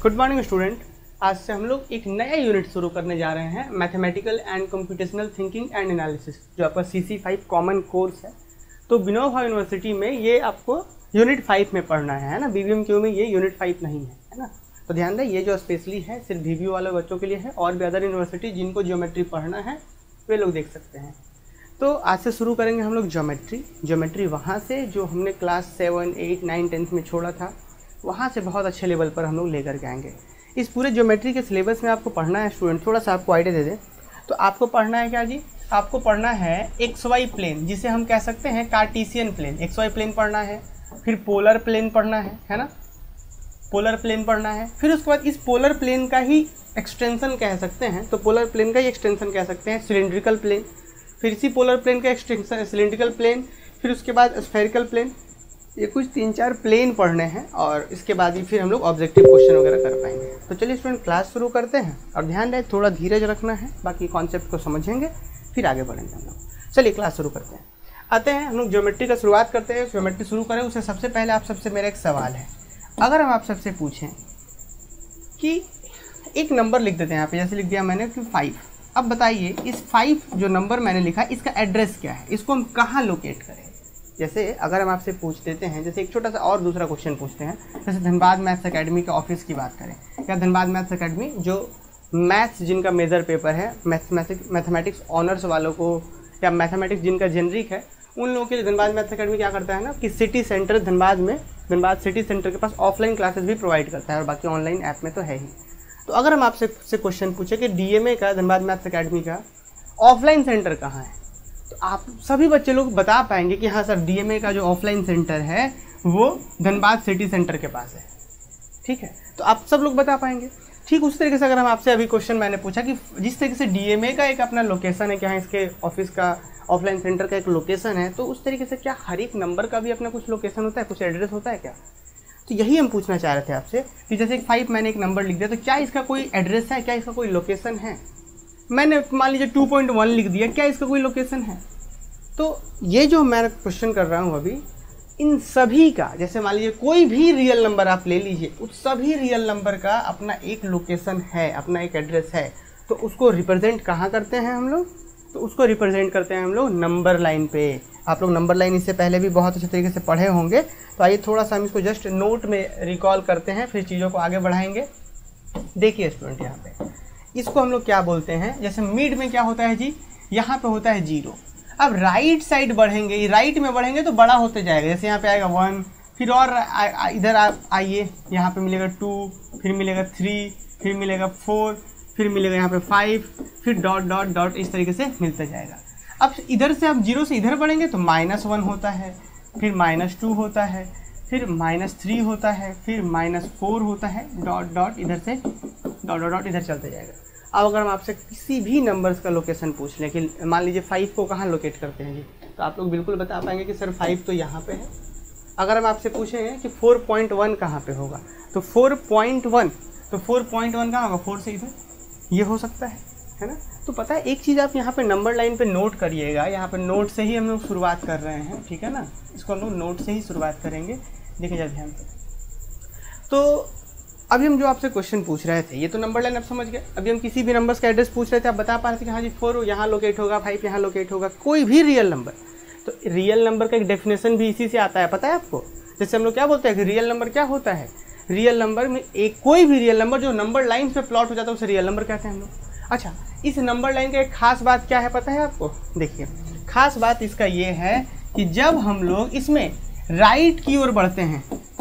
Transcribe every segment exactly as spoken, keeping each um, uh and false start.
Good morning student. आज से हम लोग एक नया यूनिट शुरू करने जा रहे हैं, mathematical and computational thinking and analysis, जो आपका C C five common course है। तो विनोबा यूनिवर्सिटी में ये आपको यूनिट फाइव में पढ़ना है, है ना। बी बी एम क्यू में ये यूनिट फाइव नहीं है, है ना। तो ध्यान दें, ये जो स्पेशली है सिर्फ वी वी वाले बच्चों के लिए है, और भी अदर यूनिवर्सिटी जिनको ज्योमेट्री पढ़ना है वे लोग देख सकते हैं। तो आज से शुरू करेंगे हम लोग ज्योमेट्री। ज्योमेट्री वहाँ से जो हमने class seven eight nine tenth में छोड़ा था, वहाँ से बहुत अच्छे लेवल पर हम लोग लेकर के आएंगे। इस पूरे ज्योमेट्री के सिलेबस में आपको पढ़ना है स्टूडेंट, थोड़ा सा आपको आइडिया दे दें तो आपको पढ़ना है क्या जी, आपको पढ़ना है एक्स वाई प्लेन, जिसे हम कह सकते हैं Cartesian plane. X Y plane पढ़ना है, फिर पोलर प्लेन पढ़ना है, है ना। पोलर प्लेन पढ़ना है, फिर उसके बाद इस पोलर प्लेन का ही एक्सटेंशन कह सकते हैं, तो पोलर प्लेन का ही एक्सटेंशन कह सकते हैं सिलेंड्रिकल प्लेन। फिर इसी पोलर प्लेन का एक्सटेंशन सिलेंड्रिकल प्लेन, फिर उसके बाद स्फेरिकल प्लेन। ये कुछ तीन चार प्लेन पढ़ने हैं और इसके बाद ही फिर हम लोग ऑब्जेक्टिव क्वेश्चन वगैरह कर पाएंगे। तो चलिए स्टूडेंट क्लास शुरू करते हैं, और ध्यान रहे थोड़ा धीरज रखना है, बाकी कॉन्सेप्ट को समझेंगे फिर आगे बढ़ेंगे हम लोग। चलिए क्लास शुरू करते हैं। आते हैं हम लोग ज्योमेट्री का शुरुआत करते हैं। ज्योमेट्री शुरू करें उससे सबसे पहले आप सबसे मेरा एक सवाल है, अगर हम आप सबसे पूछें कि एक नंबर लिख देते हैं यहाँ पे, जैसे लिख दिया मैंने कि फाइव। अब बताइए इस फाइव जो नंबर मैंने लिखा इसका एड्रेस क्या है, इसको हम कहाँ लोकेट करें। जैसे अगर हम आपसे पूछ देते हैं, जैसे एक छोटा सा और दूसरा क्वेश्चन पूछते हैं, जैसे धनबाद मैथ्स एकेडमी के ऑफिस की बात करें, या धनबाद मैथ्स एकेडमी जो मैथ्स जिनका मेजर पेपर है, मैथमेटिक्स मैथमेटिक्स ऑनर्स वालों को या मैथमेटिक्स जिनका जेनरिक है, उन लोगों के लिए धनबाद मैथ्स एकेडमी क्या करता है ना कि सिटी सेंटर धनबाद में, धनबाद सिटी सेंटर के पास ऑफलाइन क्लासेस भी प्रोवाइड करता है और बाकी ऑनलाइन ऐप में तो है ही। तो अगर हम आपसे से क्वेश्चन पूछे कि डी एम ए का, धनबाद मैथ्स एकेडमी का ऑफलाइन सेंटर कहाँ है, तो आप सभी बच्चे लोग बता पाएंगे कि हाँ सर डी एम ए का जो ऑफलाइन सेंटर है वो धनबाद सिटी सेंटर के पास है, ठीक है। तो आप सब लोग बता पाएंगे। ठीक उस तरीके से अगर हम आपसे अभी क्वेश्चन मैंने पूछा कि जिस तरीके से डी एम ए का एक अपना लोकेशन है, क्या है इसके ऑफिस का ऑफलाइन सेंटर का एक लोकेशन है, तो उस तरीके से क्या हर एक नंबर का भी अपना कुछ लोकेशन होता है, कुछ एड्रेस होता है क्या। तो यही हम पूछना चाह रहे थे आपसे कि जैसे फाइव मैंने एक नंबर लिख दिया, तो क्या इसका कोई एड्रेस है, क्या इसका कोई लोकेशन है। मैंने मान लीजिए टू पॉइंट वन लिख दिया, क्या इसका कोई लोकेशन है। तो ये जो मैं क्वेश्चन कर रहा हूँ अभी, इन सभी का, जैसे मान लीजिए कोई भी रियल नंबर आप ले लीजिए, उस सभी रियल नंबर का अपना एक लोकेशन है, अपना एक एड्रेस है। तो उसको रिप्रेजेंट कहाँ करते हैं हम लोग, तो उसको रिप्रेजेंट करते हैं हम लोग नंबर लाइन पे। आप लोग नंबर लाइन इससे पहले भी बहुत अच्छे तरीके से पढ़े होंगे, तो आइए थोड़ा सा हम इसको जस्ट नोट में रिकॉल करते हैं, फिर चीज़ों को आगे बढ़ाएंगे। देखिए स्टूडेंट यहाँ पे इसको हम लोग क्या बोलते हैं, जैसे मिड में क्या होता है जी, यहाँ पे होता है जीरो। अब राइट साइड बढ़ेंगे, राइट में बढ़ेंगे तो बड़ा होते जाएगा, जैसे यहाँ पे आएगा वन, फिर और इधर आप आइए, यहाँ पे मिलेगा टू, फिर मिलेगा थ्री, फिर मिलेगा फोर, फिर मिलेगा यहाँ पे फाइव, फिर डॉट डॉट डॉट, इस तरीके से मिलता जाएगा। अब इधर से आप जीरो से इधर बढ़ेंगे तो माइनस वन होता है, फिर माइनस टू होता है, फिर माइनस थ्री होता है, फिर माइनस फोर होता है, डॉट डॉट इधर से डॉट डॉट डॉट इधर चलते जाएगा। अब अगर हम आपसे किसी भी नंबर्स का लोकेशन पूछ लें कि मान लीजिए फाइव को कहाँ लोकेट करते हैं जी, तो आप लोग बिल्कुल बता पाएंगे कि सर फाइव तो यहाँ पे है। अगर हम आपसे पूछें कि फोर पॉइंट वन कहाँ पे होगा, तो फोर पॉइंट वन, तो फोर पॉइंट वन कहाँ होगा, फोर से इधर, ये हो सकता है, है ना। तो पता है एक चीज़ आप यहाँ पे नंबर लाइन पे नोट करिएगा, यहाँ पे नोट से ही हम लोग शुरुआत कर रहे हैं, ठीक है ना। इसको हम लोग नोट से ही शुरुआत करेंगे, देखिए ध्यान से। तो अभी हम जो आपसे क्वेश्चन पूछ रहे थे, ये तो नंबर लाइन आप समझ गए। अभी हम किसी भी नंबर्स का एड्रेस पूछ रहे थे, आप बता पा रहे थे कि हाँ जी फोर यहाँ लोकेट होगा, फाइव यहाँ लोकेट होगा, कोई भी रियल नंबर। तो रियल नंबर का एक डेफिनेशन भी इसी से आता है, पता है आपको। जैसे हम लोग क्या बोलते हैं कि रियल नंबर क्या होता है, रियल नंबर में एक कोई भी रियल नंबर जो नंबर लाइन पे प्लॉट हो जाता है उसे रियल नंबर कहते हैं हम लोग। अच्छा, इस नंबर लाइन का एक खास बात क्या है पता है आपको, देखिए खास बात इसका ये है कि जब हम लोग इसमें राइट की ओर बढ़ते हैं,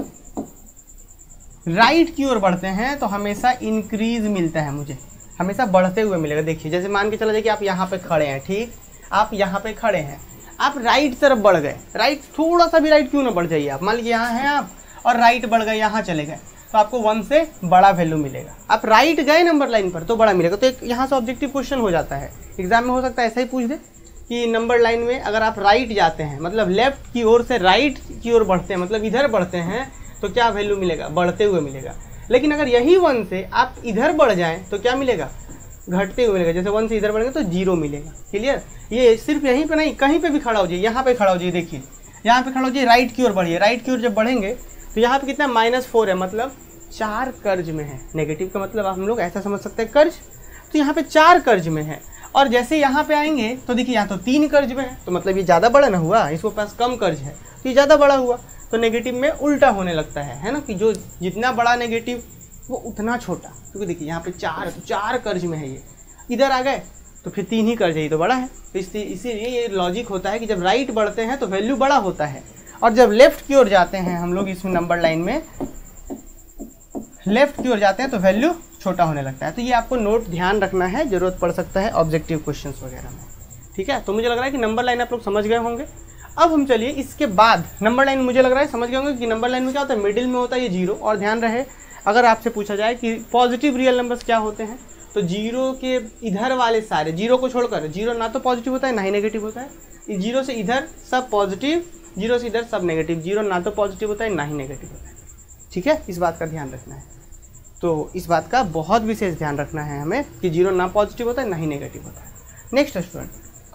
राइट की ओर बढ़ते हैं तो हमेशा इंक्रीज मिलता है, मुझे हमेशा बढ़ते हुए मिलेगा। देखिए जैसे मान के चला जाए कि आप यहाँ पे खड़े हैं, ठीक, आप यहाँ पे खड़े हैं, आप राइट तरफ बढ़ गए, राइट थोड़ा सा भी राइट क्यों ना बढ़ जाइए आप, मान लीजिए यहाँ हैं आप और राइट बढ़ गए, यहाँ चले गए, तो आपको वन से बड़ा वैल्यू मिलेगा। आप राइट गए नंबर लाइन पर तो बड़ा मिलेगा। तो एक यहाँ से ऑब्जेक्टिव क्वेश्चन हो जाता है, एग्जाम में हो सकता है ऐसा ही पूछ दे कि नंबर लाइन में अगर आप राइट जाते हैं, मतलब लेफ्ट की ओर से राइट की ओर बढ़ते हैं, मतलब इधर बढ़ते हैं, तो क्या वैल्यू मिलेगा, बढ़ते हुए मिलेगा। लेकिन अगर यही वन से आप इधर बढ़ जाएं तो क्या मिलेगा, घटते हुए मिलेगा। जैसे वन से इधर बढ़ेंगे तो जीरो मिलेगा। क्लियर। ये सिर्फ यहीं पे नहीं, कहीं पे भी खड़ा हो जाइए, यहाँ पे खड़ा हो जाइए, देखिए यहाँ पे खड़ा हो जाइए, राइट की ओर बढ़िए, राइट की ओर जब बढ़ेंगे तो यहाँ पे कितना माइनस फोर है, मतलब चार कर्ज में है। नेगेटिव का मतलब हम लोग ऐसा समझ सकते हैं कर्ज, तो यहाँ पे चार कर्ज में है। और जैसे यहाँ पे आएंगे तो देखिए यहाँ तो तीन कर्ज में है, तो मतलब ये ज़्यादा बड़ा ना हुआ, इसके पास कम कर्ज है तो ये ज़्यादा बड़ा हुआ। तो नेगेटिव में उल्टा होने लगता है है ना, कि जो जितना बड़ा नेगेटिव वो उतना छोटा। क्योंकि देखिए यहाँ पे चार है तो चार कर्ज में है, ये इधर आ गए तो फिर तीन ही कर्ज है, ये तो बड़ा है। तो इसीलिए ये लॉजिक होता है कि जब राइट बढ़ते हैं तो वैल्यू बड़ा होता है, और जब लेफ्ट की ओर जाते हैं हम लोग इसमें नंबर लाइन में लेफ्ट की ओर जाते हैं तो वैल्यू छोटा होने लगता है। तो ये आपको नोट ध्यान रखना है, जरूरत पड़ सकता है ऑब्जेक्टिव क्वेश्चंस वगैरह में। ठीक है, तो मुझे लग रहा है कि नंबर लाइन आप लोग समझ गए होंगे। अब हम चलिए इसके बाद नंबर लाइन, मुझे लग रहा है समझ गए होंगे कि नंबर लाइन में क्या होता है, मिडिल में होता है ये जीरो। और ध्यान रहे अगर आपसे पूछा जाए कि पॉजिटिव रियल नंबर्स क्या होते हैं, तो जीरो के इधर वाले सारे, जीरो को छोड़कर, जीरो ना तो पॉजिटिव होता है ना ही नेगेटिव होता है, जीरो से इधर सब पॉजिटिव, जीरो से इधर सब नेगेटिव, जीरो ना तो पॉजिटिव होता है ना ही नेगेटिव होता है। ठीक है, इस बात का ध्यान रखना है। तो इस बात का बहुत विशेष ध्यान रखना है हमें कि जीरो ना पॉजिटिव होता है ना ही नेगेटिव होता है। नेक्स्ट स्टूडेंट,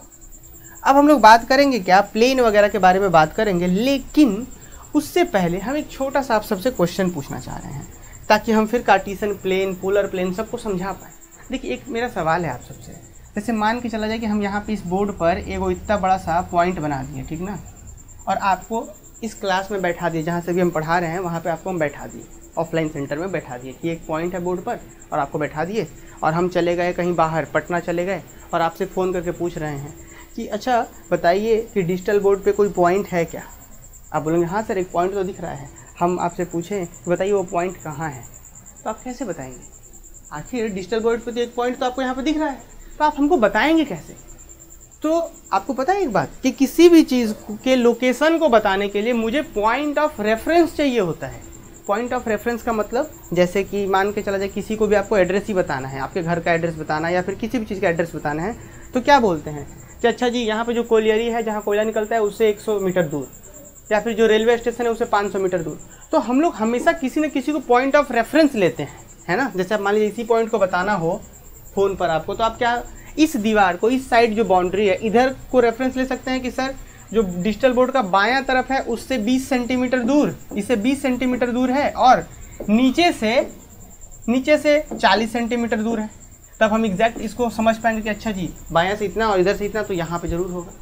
अब हम लोग बात करेंगे क्या, प्लेन वगैरह के बारे में बात करेंगे, लेकिन उससे पहले हम एक छोटा सा आप सबसे क्वेश्चन पूछना चाह रहे हैं ताकि हम फिर कार्टेशियन प्लेन, पोलर प्लेन सबको समझा पाए। देखिए एक मेरा सवाल है आप सबसे, जैसे मान के चला जाए कि हम यहाँ पे इस बोर्ड पर एगो इतना बड़ा सा पॉइंट बना दिए, ठीक ना, और आपको इस क्लास में बैठा दिए, जहाँ से भी हम पढ़ा रहे हैं वहाँ पे आपको हम बैठा दिए, ऑफलाइन सेंटर में बैठा दिए कि एक पॉइंट है बोर्ड पर और आपको बैठा दिए, और हम चले गए कहीं बाहर, पटना चले गए और आपसे फ़ोन करके पूछ रहे हैं कि अच्छा बताइए कि डिजिटल बोर्ड पे कोई पॉइंट है क्या। आप बोलेंगे हाँ सर एक पॉइंट तो दिख रहा है। हम आपसे पूछें कि बताइए वो पॉइंट कहाँ है, तो आप कैसे बताएंगे? आखिर डिजिटल बोर्ड पे तो एक पॉइंट तो आपको यहाँ पे दिख रहा है, तो आप हमको बताएंगे कैसे? तो आपको पता है एक बात कि किसी भी चीज़ के लोकेशन को बताने के लिए मुझे पॉइंट ऑफ रेफरेंस चाहिए होता है। पॉइंट ऑफ रेफरेंस का मतलब जैसे कि मान के चला जाए किसी को भी आपको एड्रेस ही बताना है, आपके घर का एड्रेस बताना है या फिर किसी भी चीज़ का एड्रेस बताना है, तो क्या बोलते हैं कि अच्छा जी यहाँ पे जो कोयलियरी है, जहाँ कोयला निकलता है उससे सौ मीटर दूर, या फिर जो रेलवे स्टेशन है उससे पाँच सौ मीटर दूर। तो हम लोग हमेशा किसी न किसी को पॉइंट ऑफ रेफरेंस लेते हैं, है ना। जैसे आप मान लीजिए इसी पॉइंट को बताना हो फ़ोन पर आपको, तो आप क्या इस दीवार को, इस साइड जो बाउंड्री है इधर को रेफरेंस ले सकते हैं कि सर जो डिजिटल बोर्ड का बायां तरफ है उससे बीस सेंटीमीटर दूर, इससे बीस सेंटीमीटर दूर है, और नीचे से नीचे से चालीस सेंटीमीटर दूर है। तब हम एग्जैक्ट इसको समझ पाएंगे कि अच्छा जी बायां से इतना और इधर से इतना, तो यहाँ पे जरूर होगा।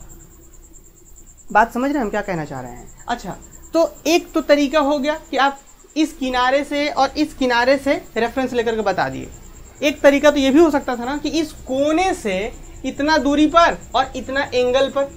बात समझ रहे हैं हम क्या कहना चाह रहे हैं? अच्छा, तो एक तो तरीका हो गया कि आप इस किनारे से और इस किनारे से रेफरेंस लेकर के बता दिए। एक तरीका तो ये भी हो सकता था ना कि इस कोने से इतना दूरी पर और इतना एंगल पर,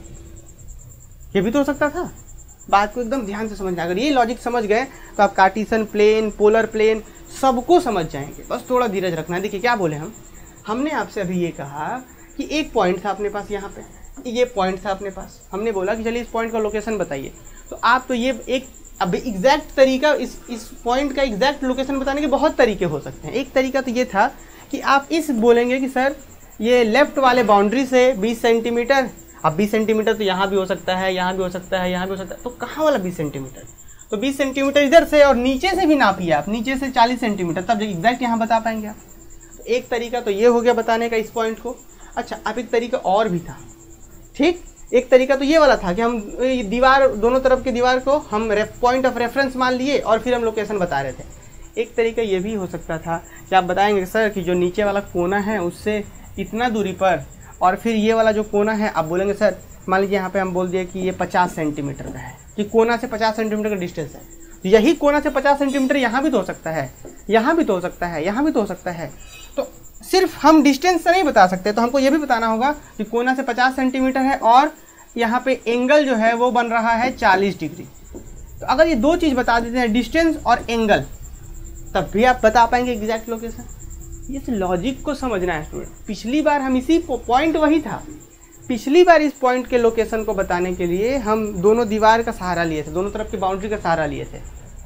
ये भी तो हो सकता था। बात को एकदम ध्यान से समझना, अगर ये लॉजिक समझ गए तो आप कार्टेशियन प्लेन, पोलर प्लेन सबको समझ जाएंगे। बस थोड़ा धीरज रखना है। देखिए क्या बोले हम हमने आपसे अभी ये कहा कि एक पॉइंट था अपने पास, यहाँ पे ये पॉइंट था अपने पास, हमने बोला कि चलिए इस पॉइंट का लोकेशन बताइए। तो आप तो ये एक अब एग्जैक्ट तरीका, इस इस पॉइंट का एग्जैक्ट लोकेशन बताने के बहुत तरीके हो सकते हैं। एक तरीका तो ये था कि आप इस बोलेंगे कि सर ये लेफ्ट वाले बाउंड्री से बीस सेंटीमीटर, अब बीस सेंटीमीटर तो यहाँ भी हो सकता है, यहाँ भी हो सकता है, यहाँ भी हो सकता है, तो कहाँ वाला बीस सेंटीमीटर? तो बीस सेंटीमीटर इधर से और नीचे से भी नापिए आप, नीचे से चालीस सेंटीमीटर, तब एग्जैक्ट यहाँ बता पाएंगे आप। तो एक तरीका तो ये हो गया बताने का इस पॉइंट को। अच्छा, अब एक तरीका और भी था, ठीक। एक तरीका तो ये वाला था कि हम दीवार, दोनों तरफ की दीवार को हम पॉइंट ऑफ रेफरेंस मान लिए और फिर हम लोकेशन बता रहे थे। एक तरीका ये भी हो सकता था कि आप बताएंगे सर कि जो नीचे वाला कोना है उससे इतना दूरी पर, और फिर ये वाला जो कोना है आप बोलेंगे सर मान लीजिए यहाँ पे हम बोल दिए कि ये पचास सेंटीमीटर का है, कि कोना से पचास सेंटीमीटर का डिस्टेंस है। तो यही कोना से पचास सेंटीमीटर यहाँ भी तो हो सकता है, यहाँ भी तो हो सकता है, यहाँ भी तो हो सकता है। तो सिर्फ हम डिस्टेंस से नहीं बता सकते, तो हमको ये भी बताना होगा कि कोना से पचास सेंटीमीटर है और यहाँ पे एंगल जो है वो बन रहा है चालीस डिग्री। तो अगर ये दो चीज़ बता देते हैं, डिस्टेंस और एंगल, तब भी आप बता पाएंगे एग्जैक्ट लोकेशन। ये लॉजिक को समझना है स्टूडेंट। पिछली बार हम इसी पॉइंट वही था, पिछली बार इस पॉइंट के लोकेशन को बताने के लिए हम दोनों दीवार का सहारा लिए थे, दोनों तरफ की बाउंड्री का सहारा लिए थे,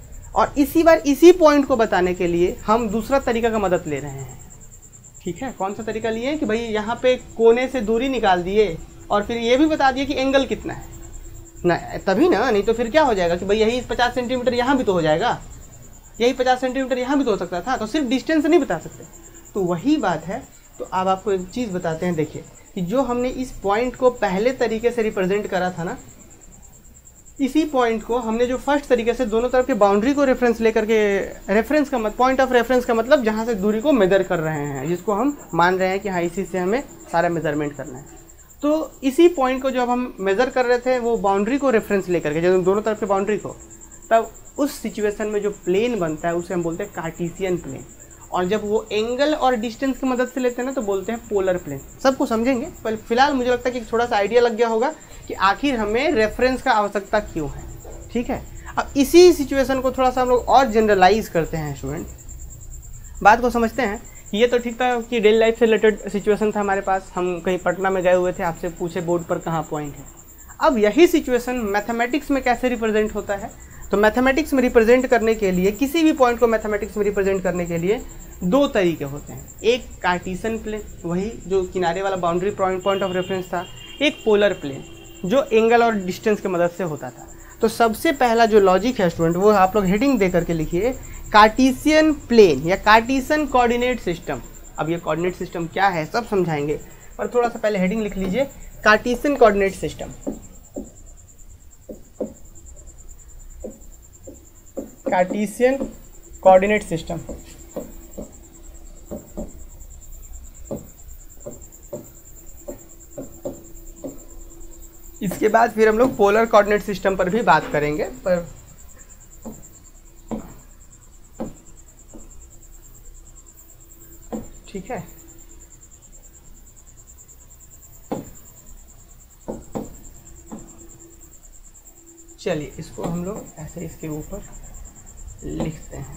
और इसी बार इसी पॉइंट को बताने के लिए हम दूसरा तरीका का मदद ले रहे हैं। ठीक है, कौन सा तरीका लिए कि भाई यहाँ पे कोने से दूरी निकाल दिए और फिर ये भी बता दिए कि एंगल कितना है ना, तभी ना, नहीं तो फिर क्या हो जाएगा कि भाई यही पचास सेंटीमीटर यहाँ भी तो हो जाएगा, यही पचास सेंटीमीटर यहाँ भी तो हो सकता था, तो सिर्फ डिस्टेंस नहीं बता सकते। तो वही बात है। तो अब आपको एक चीज़ बताते हैं, देखिए कि जो हमने इस पॉइंट को पहले तरीके से रिप्रेजेंट करा था ना, इसी पॉइंट को हमने जो फर्स्ट तरीके से दोनों तरफ के बाउंड्री को रेफरेंस लेकर के, रेफरेंस का मत पॉइंट ऑफ रेफरेंस का मतलब जहाँ से दूरी को मेजर कर रहे हैं, जिसको हम मान रहे हैं कि हाँ इसी से हमें सारा मेजरमेंट करना है। तो इसी पॉइंट को जब हम मेज़र कर रहे थे वो बाउंड्री को रेफरेंस लेकर के, जब दोनों तरफ के बाउंड्री को, तब उस सिचुएशन में जो प्लेन बनता है उसे हम बोलते हैं कार्टेशियन प्लेन। और जब वो एंगल और डिस्टेंस की मदद से लेते हैं ना तो बोलते हैं पोलर प्लेन। सबको समझेंगे, पर फिलहाल मुझे लगता है कि थोड़ा सा आइडिया लग गया होगा कि आखिर हमें रेफरेंस का आवश्यकता क्यों है। ठीक है, अब इसी सिचुएशन को थोड़ा सा हम लोग और जनरलाइज करते हैं स्टूडेंट, बात को समझते हैं। ये तो ठीक था कि डेली लाइफ से रिलेटेड सिचुएशन था हमारे पास, हम कहीं पटना में गए हुए थे, आपसे पूछे बोर्ड पर कहाँ पॉइंट है। अब यही सिचुएशन मैथमेटिक्स में कैसे रिप्रेजेंट होता है, तो मैथमेटिक्स में रिप्रेजेंट करने के लिए, किसी भी पॉइंट को मैथमेटिक्स में रिप्रेजेंट करने के लिए दो तरीके होते हैं। एक कार्टेशियन प्लेन, वही जो किनारे वाला boundary point point of reference था, एक पोलर प्लेन जो एंगल और डिस्टेंस की मदद से होता था। तो सबसे पहला जो लॉजिक है स्टूडेंट, वो आप लोग हेडिंग दे करके लिखिए, कार्टेशियन प्लेन या कार्टेशियन कोऑर्डिनेट सिस्टम। अब ये कोऑर्डिनेट सिस्टम क्या है सब समझाएंगे, पर थोड़ा सा पहले हेडिंग लिख लीजिए, Cartesian coordinate system. Cartesian coordinate system इसके बाद फिर हम लोग पोलर कोऑर्डिनेट सिस्टम पर भी बात करेंगे। पर ठीक है, चलिए इसको हम लोग ऐसे इसके ऊपर लिखते हैं।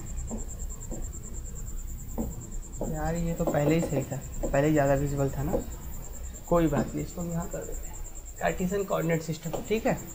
यार ये तो पहले ही सही था, पहले ही ज़्यादा विजिबल था ना, कोई बात नहीं, इसको हम यहाँ कर देते हैं, कार्टेशियन कोऑर्डिनेट सिस्टम। ठीक है,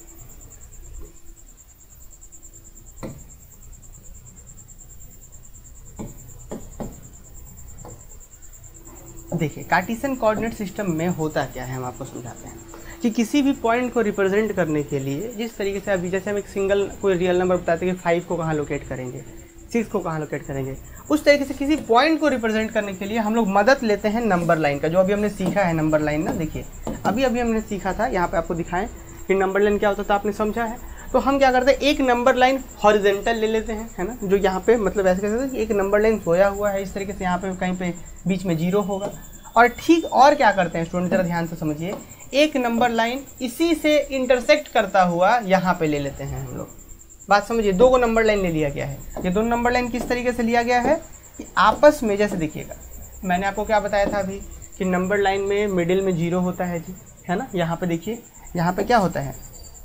देखिए कार्टेशियन कोऑर्डिनेट सिस्टम में होता क्या है, हम आपको समझाते हैं कि किसी भी पॉइंट को रिप्रेजेंट करने के लिए जिस तरीके से अभी जैसे हम एक सिंगल कोई रियल नंबर बताते हैं कि फाइव को कहाँ लोकेट करेंगे, सिक्स को कहाँ लोकेट करेंगे, उस तरीके से किसी पॉइंट को रिप्रेजेंट करने के लिए हम लोग मदद लेते हैं नंबर लाइन का, जो अभी हमने सीखा है नंबर लाइन ना। देखिए अभी अभी हमने सीखा था, यहाँ पे आपको दिखाएं कि नंबर लाइन क्या होता था, आपने समझा है। तो हम क्या करते हैं, एक नंबर लाइन हॉरिजेंटल ले लेते हैं, है ना, जो यहाँ पे मतलब ऐसे कैसे एक नंबर लाइन सोया हुआ है इस तरीके से, यहाँ पे कहीं पे बीच में जीरो होगा। और ठीक और क्या करते हैं स्टूडेंट, जरा ध्यान से समझिए, एक नंबर लाइन इसी से इंटरसेक्ट करता हुआ यहाँ पे ले लेते हैं हम लोग। बात समझिए, दो को नंबर लाइन ले लिया गया है। ये दोनों नंबर लाइन किस तरीके से लिया गया है कि आपस में, जैसे देखिएगा मैंने आपको क्या बताया था अभी कि नंबर लाइन में मिडिल में जीरो होता है जी, है ना। यहाँ पे देखिए, यहाँ पे क्या होता है,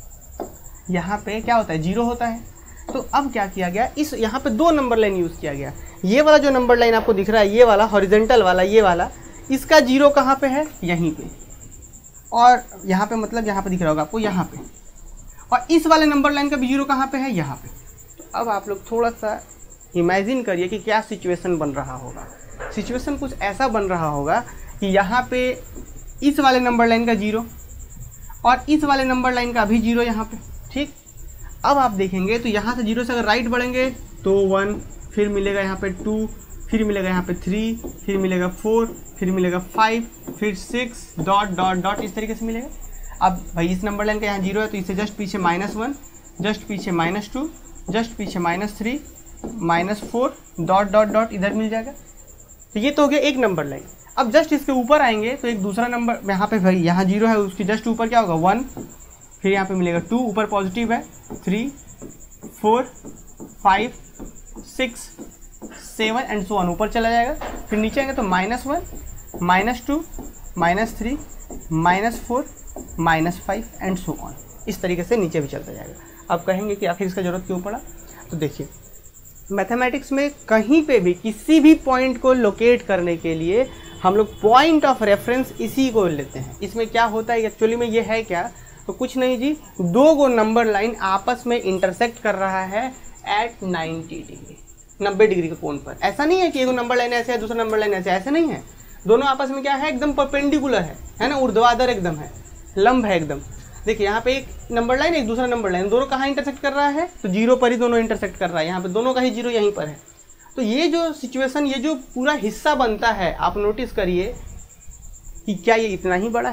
यहाँ पे क्या होता है, जीरो होता है। तो अब क्या किया गया, इस यहाँ पे दो नंबर लाइन यूज़ किया गया। ये वाला जो नंबर लाइन आपको दिख रहा है, ये वाला हॉरिजेंटल वाला, ये वाला, इसका जीरो कहाँ पे है, यहीं पे, और यहाँ पे मतलब यहाँ पे दिख रहा होगा आपको, यहाँ पे, और इस वाले नंबर लाइन का भी जीरो कहाँ पे है, यहाँ पे। तो अब आप लोग थोड़ा सा इमेजिन करिए कि क्या सिचुएशन बन रहा होगा। सिचुएशन कुछ ऐसा बन रहा होगा कि यहाँ पे इस वाले नंबर लाइन का जीरो और इस वाले नंबर लाइन का भी जीरो यहाँ पे। ठीक, अब आप देखेंगे तो यहाँ से जीरो से अगर राइट बढ़ेंगे तो वन, फिर मिलेगा यहाँ पे टू, फिर मिलेगा यहाँ पे थ्री, फिर मिलेगा फोर, फिर मिलेगा फाइव, फिर सिक्स, डॉट डॉट डॉट, इस तरीके से मिलेगा। अब भाई इस नंबर लाइन का यहाँ जीरो है तो इससे जस्ट पीछे माइनस वन, जस्ट पीछे माइनस टू, जस्ट पीछे minus three, minus four, dot dot dot इधर मिल जाएगा। तो ये तो हो गया एक नंबर लाइन। अब जस्ट इसके ऊपर आएंगे तो एक दूसरा नंबर, यहाँ पे भाई यहाँ जीरो है, उसकी जस्ट ऊपर क्या होगा, वन, फिर यहाँ पे मिलेगा टू, ऊपर पॉजिटिव है, three, four, five, six, seven and so on, ऊपर चला जाएगा। फिर नीचे आएंगे तो minus one, minus two, minus three, minus four, minus five and so on, इस तरीके से नीचे भी चलता जाएगा। अब कहेंगे कि आखिर इसका ज़रूरत क्यों पड़ा, तो देखिए मैथमेटिक्स में कहीं पे भी किसी भी पॉइंट को लोकेट करने के लिए हम लोग पॉइंट ऑफ रेफरेंस इसी को लेते हैं। इसमें क्या होता है एक्चुअली में, ये है क्या, तो कुछ नहीं जी, दो गो नंबर लाइन आपस में इंटरसेक्ट कर रहा है एट नाइन्टी डिग्री, नब्बे डिग्री के कोण पर। ऐसा नहीं है कि एक नंबर लाइन ऐसे है दूसरा नंबर लाइन ऐसे, ऐसे नहीं है। दोनों आपस में क्या है, एकदम परपेंडिकुलर है, है ना, ऊर्ध्वाधर एकदम है, लंब है एकदम। देखिए यहाँ पे एक नंबर लाइन एक दूसरा नंबर लाइन, दोनों कहाँ इंटरसेक्ट कर रहा है, तो जीरो पर ही दोनों इंटरसेक्ट कर रहा है। यहाँ पे दोनों का ही जीरो यहीं पर है। तो ये जो सिचुएशन, ये जो पूरा हिस्सा बनता है, आप नोटिस करिए कि क्या ये इतना ही बड़ा है,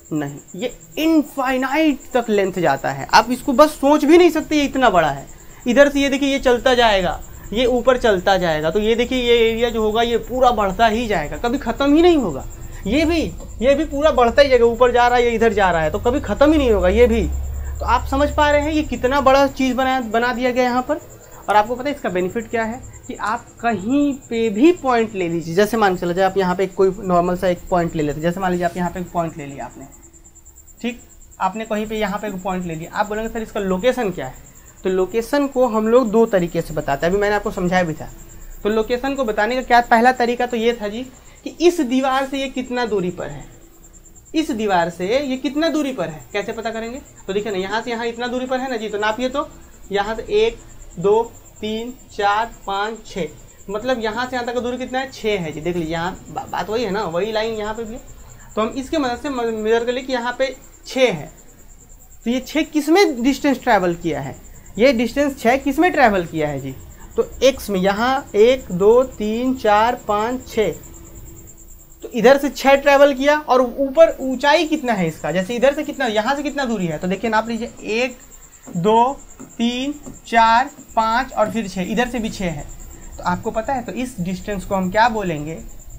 नहीं, ये इनफाइनाइट तक लेंथ जाता है, आप इसको बस सोच भी नहीं सकते ये इतना बड़ा है। इधर से ये देखिए ये चलता जाएगा, ये ऊपर चलता जाएगा, तो ये देखिए ये एरिया जो होगा ये पूरा बढ़ता ही जाएगा, कभी ख़त्म ही नहीं होगा। ये भी ये भी पूरा बढ़ता ही जाएगा, ऊपर जा रहा है, ये इधर जा रहा है, तो कभी ख़त्म ही नहीं होगा ये भी। तो आप समझ पा रहे हैं ये कितना बड़ा चीज़ बना बना दिया गया यहाँ पर। और आपको पता है इसका बेनिफिट क्या है कि आप कहीं पे भी पॉइंट ले लीजिए, जैसे मान चला जाए आप यहाँ पे कोई नॉर्मल सा एक पॉइंट ले लेते, जैसे मान लीजिए आप यहाँ पे एक पॉइंट ले लिया आपने, ठीक, आपने कहीं पे यहाँ पे एक पॉइंट ले लिया, आप बोलेंगे सर इसका लोकेशन क्या है। तो लोकेशन को हम लोग दो तरीके से बताते हैं, अभी मैंने आपको समझाया भी था। तो लोकेशन को बताने का क्या पहला तरीका तो ये था जी कि इस दीवार से ये कितना दूरी पर है, इस दीवार से ये कितना दूरी पर है, कैसे पता करेंगे। तो देखिए ना, यहाँ से यहाँ इतना दूरी पर है ना जी, तो नापिए, तो यहाँ से एक दो तीन चार पाँच छः, मतलब यहाँ से यहाँ तक का दूरी कितना है, छः है जी। देख लीजिए यहाँ बा, बात वही है ना, वही लाइन यहाँ पे भी है, तो हम इसके मदद से मेजर कर ले कि यहाँ पे छः है। तो ये छः किस में डिस्टेंस ट्रैवल किया है, ये डिस्टेंस छः किस में ट्रैवल किया है जी, तो एक्स में। यहाँ एक दो तीन चार पाँच छः, तो इधर से छः ट्रैवल किया, और ऊपर ऊंचाई कितना है इसका, जैसे इधर से कितना, यहाँ से कितना दूरी है, तो देखिए नाप लीजिए, एक दो तीन चार पाँच और फिर छः, इधर से भी छः है। तो आपको पता है, तो इस डिस्टेंस को हम क्या बोलेंगे,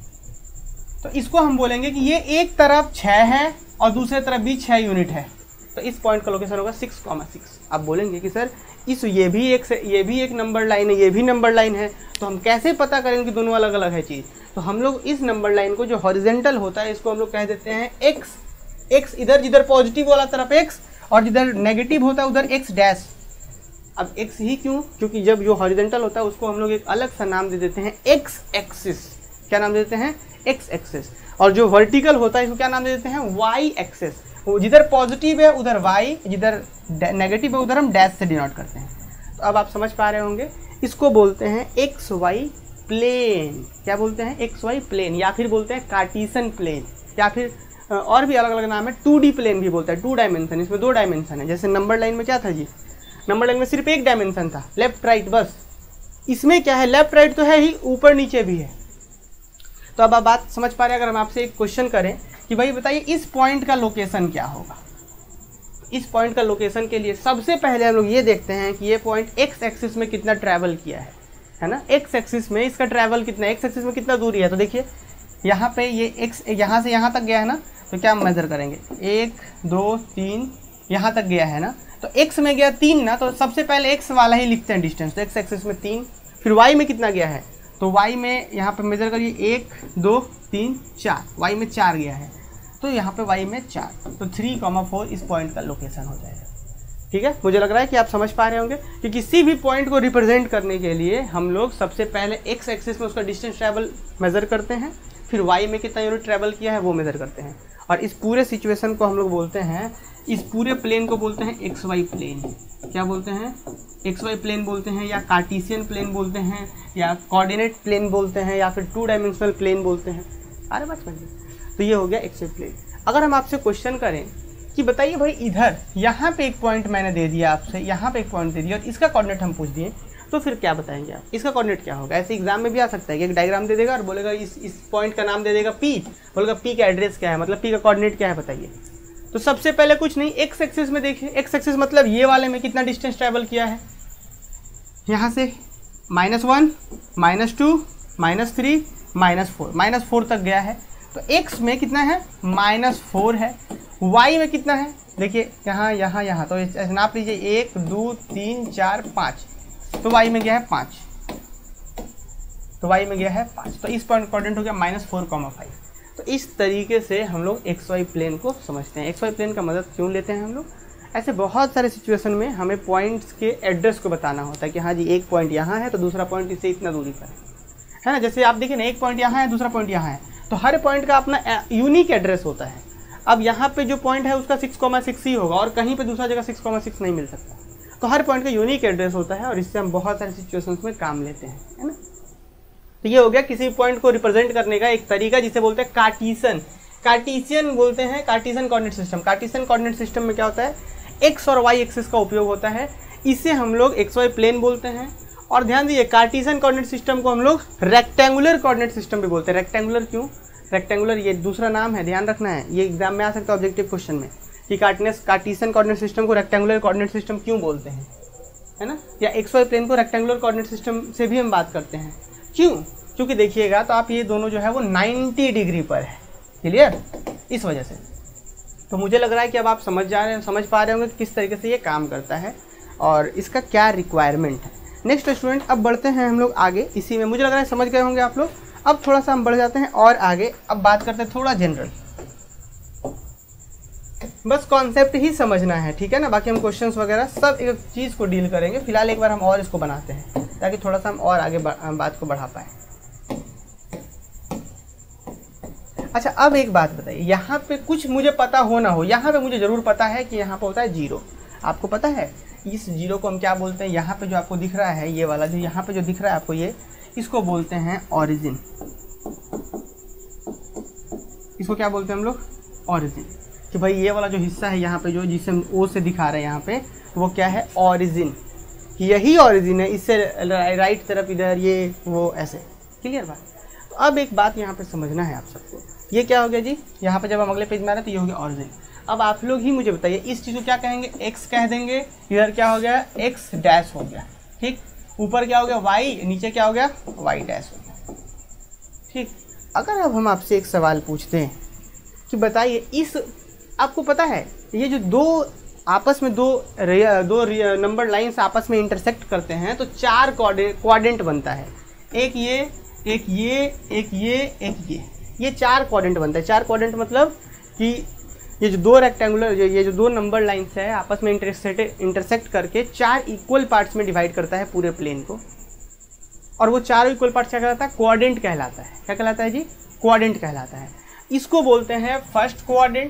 तो इसको हम बोलेंगे कि ये एक तरफ छः है और दूसरे तरफ भी छः यूनिट है। तो इस पॉइंट का लोकेशन होगा सिक्स कॉमा सिक्स। आप बोलेंगे कि सर इस ये भी एक से ये भी एक नंबर लाइन है, ये भी नंबर लाइन है, तो हम कैसे पता करेंगे कि दोनों अलग अलग है चीज़। तो हम लोग इस नंबर लाइन को जो हॉरिजेंटल होता है इसको हम लोग कह देते हैं एक्स। एक्स इधर जिधर पॉजिटिव वाला तरफ एक्स और जिधर नेगेटिव होता है उधर एक्स डैश। अब एक्स ही क्यों, क्योंकि जब जो हॉरिजेंटल होता है उसको हम लोग एक अलग सा नाम दे देते हैं एक्स एक्सिस। क्या नाम दे देते हैं, एक्स एक्सिस। और जो वर्टिकल होता है इसको क्या नाम दे देते हैं, वाई एक्सिस। जिधर पॉजिटिव है उधर वाई, जिधर नेगेटिव है उधर हम डैश से डिनोट करते हैं। तो अब आप समझ पा रहे होंगे, इसको बोलते हैं एक्स वाई प्लेन। क्या बोलते हैं, एक्स वाई प्लेन, या फिर बोलते हैं कार्टेशियन प्लेन, या फिर और भी अलग अलग नाम है, टू डी प्लेन भी बोलता है, टू डायमेंशन। इसमें दो डायमेंशन है, जैसे नंबर लाइन में क्या था जी, नंबर लाइन में सिर्फ एक डायमेंशन था, लेफ्ट राइट बस। इसमें क्या है, लेफ्ट राइट तो है ही, ऊपर नीचे भी है। तो अब आप बात समझ पा रहे हैं। अगर हम आपसे एक क्वेश्चन करें कि भाई बताइए इस पॉइंट का लोकेशन क्या होगा, इस पॉइंट का लोकेशन के लिए सबसे पहले हम लोग ये देखते हैं कि ये पॉइंट एक्स एक्सिस में कितना ट्रैवल किया है, है ना। एक्स एक्सिस में इसका ट्रैवल कितना, एक्स एक्सिस में कितना दूरी है। तो देखिए यहाँ पे ये एक्स यहाँ से यहाँ तक गया है ना, तो क्या हम मेजर करेंगे, एक दो तीन, यहाँ तक गया है ना, तो एक्स में गया तीन ना, तो सबसे पहले एक्स वाला ही लिखते हैं डिस्टेंस। तो एक्स एक्सिस में तीन, फिर वाई में कितना गया है, तो वाई में यहाँ पे मेजर करिए, एक दो तीन चार, वाई में चार गया है, तो यहाँ पे वाई में चार, तो थ्री कॉमा फोर इस पॉइंट का लोकेशन हो जाएगा। ठीक है, मुझे लग रहा है कि आप समझ पा रहे होंगे कि किसी भी पॉइंट को रिप्रेजेंट करने के लिए हम लोग सबसे पहले एक्स एक्सिस में उसका डिस्टेंस ट्रैवल मेज़र करते हैं, फिर वाई में कितना यूनिट ट्रैवल किया है वो मेज़र करते हैं, और इस पूरे सिचुएशन को हम लोग बोलते हैं, इस पूरे प्लेन को बोलते हैं एक्स वाई प्लेन। क्या बोलते हैं, एक्स वाई प्लेन बोलते हैं, या कार्टेशियन प्लेन बोलते हैं, या कोऑर्डिनेट प्लेन बोलते हैं, या फिर टू डायमेंशनल प्लेन बोलते हैं। अरे बात समझिए, तो ये हो गया एक्स वाई प्लेन। अगर हम आपसे क्वेश्चन करें कि बताइए भाई इधर यहाँ पे एक पॉइंट मैंने दे दिया आपसे, यहाँ पे एक पॉइंट दे दिया और इसका कोऑर्डिनेट हम पूछ दिए, तो फिर क्या बताएंगे आप, इसका कोऑर्डिनेट क्या होगा। ऐसे एग्जाम में भी आ सकता है कि एक डायग्राम दे देगा और बोलेगा इस इस पॉइंट का नाम दे देगा पी, बोलेगा पी का एड्रेस क्या है, मतलब पी का कोऑर्डिनेट क्या है बताइए। तो सबसे पहले कुछ नहीं, एक्स एक्सिस में देखिए, एक्स एक्सिस मतलब ये वाले में कितना डिस्टेंस ट्रैवल किया है, यहाँ से minus one minus two minus three minus four, minus four तक गया है, तो एक्स में कितना है, माइनस फोर है। वाई में कितना है, देखिए यहाँ यहाँ यहाँ, तो नाप लीजिए, एक दो तीन चार पाँच, तो वाई में गया है पाँच, तो वाई में गया है पाँच, तो इस पॉइंट कोऑर्डिनेट हो गया माइनस फोर कॉमा फाइव। तो इस तरीके से हम लोग एक्स वाई प्लेन को समझते हैं। एक्स वाई प्लेन का मदद क्यों लेते हैं हम लोग, ऐसे बहुत सारे सिचुएशन में हमें पॉइंट्स के एड्रेस को बताना होता है कि हाँ जी एक पॉइंट यहाँ है तो दूसरा पॉइंट इससे इतना दूरी पर है, है ना। जैसे आप देखिए ना, एक पॉइंट यहाँ है दूसरा पॉइंट यहाँ है, तो हर पॉइंट का अपना यूनिक एड्रेस होता है। अब यहाँ पे जो पॉइंट है उसका सिक्स कॉमा सिक्स ही होगा और कहीं पे दूसरा जगह सिक्स कॉमा सिक्स नहीं मिल सकता, तो हर पॉइंट का यूनिक एड्रेस होता है और इससे हम बहुत सारे सिचुएशंस में काम लेते हैं, है ना। तो ये हो गया किसी पॉइंट को रिप्रेजेंट करने का एक तरीका जिसे बोलते हैं कार्टेशियन। कार्टेशियन बोलते हैं Cartesian coordinate system. Cartesian coordinate system में क्या होता है, एक्स और वाई एक्सिस का उपयोग होता है, इसे हम लोग एक्स वाई प्लेन बोलते हैं। और ध्यान दीजिए कार्टेशियन कोऑर्डिनेट सिस्टम को हम लोग रेक्टेंगुलर कोऑर्डिनेट सिस्टम भी बोलते हैं। रेक्टेंगुलर क्यों, रेक्टेंगुलर ये दूसरा नाम है, ध्यान रखना है, ये एग्जाम में आ सकता है ऑब्जेक्टिव क्वेश्चन में कि कार्टेशियन कार्टेशियन कोऑर्डिनेट सिस्टम को रेक्टेंगुलर कोऑर्डिनेट सिस्टम क्यों बोलते हैं, है ना, या एक्स वाई प्लेन को रेक्टेंगुलर कोऑर्डिनेट सिस्टम से भी हम बात करते हैं। क्यों? क्योंकि देखिएगा तो आप ये दोनों जो है वो नब्बे डिग्री पर है, क्लियर, इस वजह से। तो मुझे लग रहा है कि अब आप समझ जा रहे हैं, समझ पा रहे होंगे कि किस तरीके से ये काम करता है और इसका क्या रिक्वायरमेंट है। नेक्स्ट स्टूडेंट, अब बढ़ते हैं हम लोग आगे, इसी में मुझे लग रहा है समझ गए होंगे आप लोग। अब थोड़ा सा हम बढ़ जाते हैं और आगे, अब बात करते हैं थोड़ा जनरल, बस कॉन्सेप्ट ही समझना है, ठीक है ना, बाकी हम क्वेश्चंस वगैरह सब एक चीज़ को डील करेंगे। फिलहाल एक बार हम और इसको बनाते हैं ताकि थोड़ा सा हम और आगे बात को बढ़ा पाएँ। अच्छा, अब एक बात बताइए, यहाँ पे कुछ मुझे पता हो ना हो, यहाँ पे मुझे ज़रूर पता है कि यहाँ पे होता है जीरो। आपको पता है इस जीरो को हम क्या बोलते हैं? यहाँ पे जो आपको दिख रहा है, ये वाला जो यहाँ पे जो दिख रहा है आपको, ये इसको बोलते हैं ऑरिजिन। इसको क्या बोलते हैं हम लोग? ऑरिजिन। कि भाई ये वाला जो हिस्सा है यहाँ पे जो जिसे हम ओ से दिखा रहे हैं यहाँ पे, वो क्या है? ऑरिजिन। यही ऑरिजिन है, इससे राइट तरफ इधर ये वो ऐसे, क्लियर बात। तो अब एक बात यहाँ पे समझना है आप सबको, ये क्या हो गया जी? यहाँ पे जब हम अगले पेज में आ रहे हैं तो ये हो गया ऑरिजिन। अब आप लोग ही मुझे बताइए, इस चीज़ को क्या कहेंगे? एक्स कह देंगे, इधर क्या हो गया? एक्स डैश हो गया, ठीक। ऊपर क्या हो गया? वाई, नीचे क्या हो गया? वाई डैश हो गया, ठीक। अगर अब हम आपसे एक सवाल पूछते हैं कि बताइए, इस आपको पता है ये जो दो आपस में दो दो नंबर लाइंस आपस में इंटरसेक्ट करते हैं तो चार क्वाड्रेंट बनता है। एक ये, एक ये, एक ये, एक ये, ये चार क्वाड्रेंट बनता है। चार क्वाड्रेंट मतलब कि ये जो दो रेक्टेंगुलर, ये जो दो नंबर लाइंस है आपस में इंटरसेक्ट इंटरसेक्ट करके चार इक्वल पार्ट्स में डिवाइड करता है पूरे प्लेन को, और वो चारों इक्वल पार्ट्स क्या कहलाता है? क्वाड्रेंट कहलाता है। क्या कहलाता है जी? क्वाड्रेंट कहलाता है। इसको बोलते हैं फर्स्ट क्वाड्रेंट,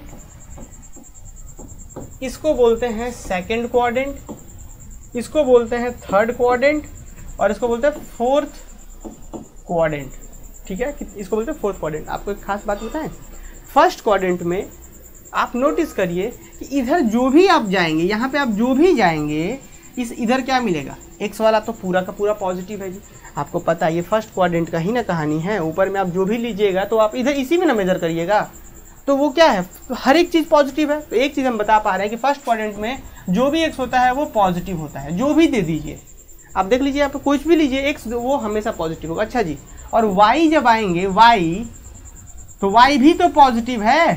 इसको बोलते हैं सेकंड क्वाड्रेंट, इसको बोलते हैं थर्ड क्वाड्रेंट, और इसको बोलते हैं फोर्थ क्वाड्रेंट, ठीक है। इसको बोलते हैं फोर्थ क्वाड्रेंट। आपको एक खास बात बताएं, फर्स्ट क्वाड्रेंट में आप नोटिस करिए कि इधर जो भी आप जाएंगे, यहाँ पे आप जो भी जाएंगे, इस इधर क्या मिलेगा? एक्स वाला तो पूरा का पूरा पॉजिटिव है जी। आपको पता है ये फर्स्ट क्वाड्रेंट का ही ना कहानी है। ऊपर में आप जो भी लीजिएगा तो आप इधर इसी में ना मेजर करिएगा, तो वो क्या है? तो हर एक चीज़ पॉजिटिव है। तो एक चीज़ हम बता पा रहे हैं कि फर्स्ट क्वाड्रेंट में जो भी एक्स होता है वो पॉजिटिव होता है। जो भी दे दीजिए, आप देख लीजिए, आप कुछ भी लीजिए, एक्स वो हमेशा पॉजिटिव होगा। अच्छा जी, और वाई जब आएंगे, वाई तो वाई भी तो पॉजिटिव है।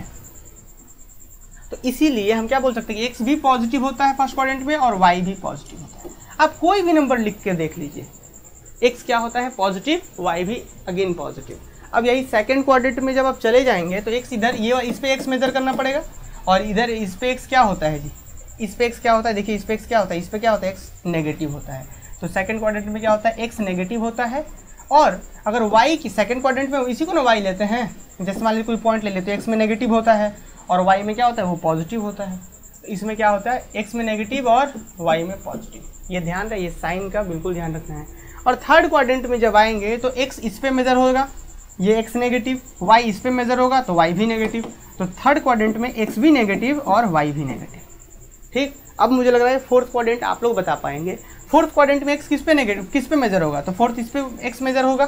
तो इसीलिए हम क्या बोल सकते हैं कि एक्स भी पॉजिटिव होता है फर्स्ट क्वाड्रेंट में और वाई भी पॉजिटिव होता है। आप कोई भी नंबर लिख के देख लीजिए, एक्स क्या होता है? पॉजिटिव, वाई भी अगेन पॉजिटिव। अब यही सेकंड क्वाड्रेंट में जब आप चले जाएंगे तो एक्स इधर, ये इस पे एक्स मेजर करना पड़ेगा, और इधर इस पे एक्स क्या होता है जी? इस पे एक्स क्या होता है? देखिए इस पे एक्स क्या होता है? इस पे क्या होता है? एक्स नेगेटिव होता है। तो सेकंड क्वाड्रेंट में क्या होता है? एक्स नेगेटिव होता है। और अगर वाई की सेकंड क्वाड्रेंट में इसी को ना वाई लेते हैं, जैसे मान लीजिए कोई पॉइंट ले लेते हैं, एक्स में नेगेटिव होता है और वाई में क्या होता है? वो पॉजिटिव होता है। इसमें क्या होता है? एक्स में नेगेटिव और वाई में पॉजिटिव। ये ध्यान रहे, ये साइन का बिल्कुल ध्यान रखना है। और थर्ड क्वाड्रेंट में जब आएंगे तो एक्स इस पे मेजर होगा, ये एक्स नेगेटिव, वाई इस पे मेजर होगा तो वाई भी नेगेटिव। तो थर्ड क्वाड्रेंट में एक्स भी नेगेटिव और वाई भी नेगेटिव, ठीक। अब मुझे लग रहा है फोर्थ क्वाड्रेंट आप लोग बता पाएंगे। फोर्थ क्वाड्रेंट में एक्स किस पे नेगेटिव, किस पे मेजर होगा? तो फोर्थ इस पे एक्स मेजर होगा,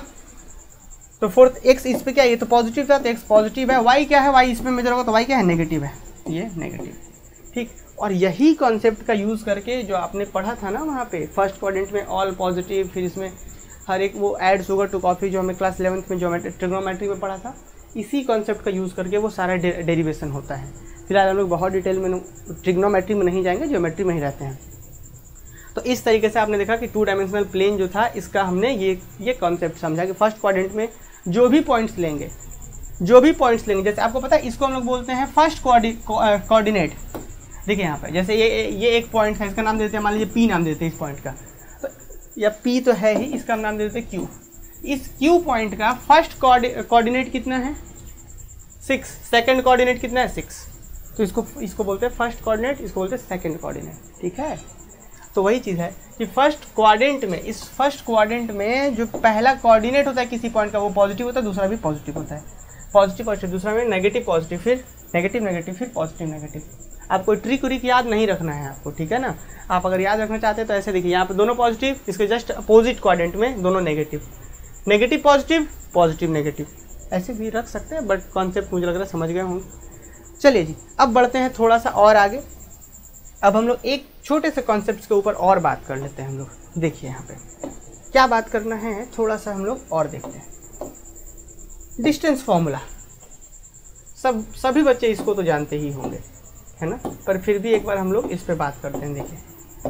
तो फोर्थ एक्स इस पे क्या है? ये तो पॉजिटिव था तो एक्स पॉजिटिव है। वाई क्या है? वाई इस पे मेजर होगा तो वाई क्या है? नेगेटिव है, ये नेगेटिव, ठीक। और यही कॉन्सेप्ट का यूज़ करके जो आपने पढ़ा था ना वहाँ पे फर्स्ट क्वाड्रेंट में ऑल पॉजिटिव, फिर इसमें हर एक वो ऐड शुगर टू कॉफ़ी जो हमें क्लास इलेवंथ में ज्योमेट्री ट्रिग्नोमेट्री में पढ़ा था, इसी कॉन्सेप्ट का यूज़ करके वो सारा डेरिवेशन होता है। फिलहाल हम लोग बहुत डिटेल में ट्रिग्नोमेट्री में नहीं जाएंगे, ज्योमेट्री में ही रहते हैं। तो इस तरीके से आपने देखा कि टू डायमेंशनल प्लेन जो था इसका हमने ये ये कॉन्सेप्ट समझा कि फर्स्ट क्वाड्रेंट में जो भी पॉइंट्स लेंगे, जो भी पॉइंट्स लेंगे, जैसे आपको पता है इसको हम लोग बोलते हैं फर्स्ट कोऑर्डिनेट। देखिए यहाँ पे जैसे ये ये एक पॉइंट है, इसका नाम देते हैं, मान लीजिए पी नाम देते हैं इस पॉइंट का, तो या पी तो है ही, इसका हम नाम दे देते हैं क्यू। इस क्यू पॉइंट का फर्स्ट कोऑर्डिनेट कितना है? सिक्स। सेकंड कोऑर्डिनेट कितना है? सिक्स। तो इसको इसको बोलते हैं फर्स्ट कोऑर्डिनेट, इसको बोलते हैं सेकंड कोऑर्डिनेट, ठीक है। तो वही चीज़ है कि फर्स्ट क्वाड्रेंट में, इस फर्स्ट क्वाड्रेंट में जो पहला कोऑर्डिनेट होता है किसी पॉइंट का वो पॉजिटिव होता है, दूसरा भी पॉजिटिव होता है, पॉजिटिव पॉजिटिव, दूसरा में नेगेटिव पॉजिटिव, फिर नेगेटिव नेगेटिव, फिर पॉजिटिव नेगेटिव। आपको ट्रिक उरिक याद नहीं रखना है आपको, ठीक है ना। आप अगर याद रखना चाहते हैं तो ऐसे देखिए, यहाँ पे दोनों पॉजिटिव, इसके जस्ट अपोजिट क्वाड्रेंट में दोनों negative, negative positive, positive negative, ऐसे भी रख सकते हैं, बट कॉन्सेप्ट मुझे लग रहा है समझ गए होंगे। चलिए जी, अब बढ़ते हैं थोड़ा सा और आगे। अब हम लोग एक छोटे से कॉन्सेप्ट के ऊपर और बात कर लेते हैं हम लोग। देखिए यहाँ पे क्या बात करना है, थोड़ा सा हम लोग और देखते हैं। डिस्टेंस फॉर्मूला सब सभी बच्चे इसको तो जानते ही होंगे, है ना, पर फिर भी एक बार हम लोग इस पे बात करते हैं। देखिए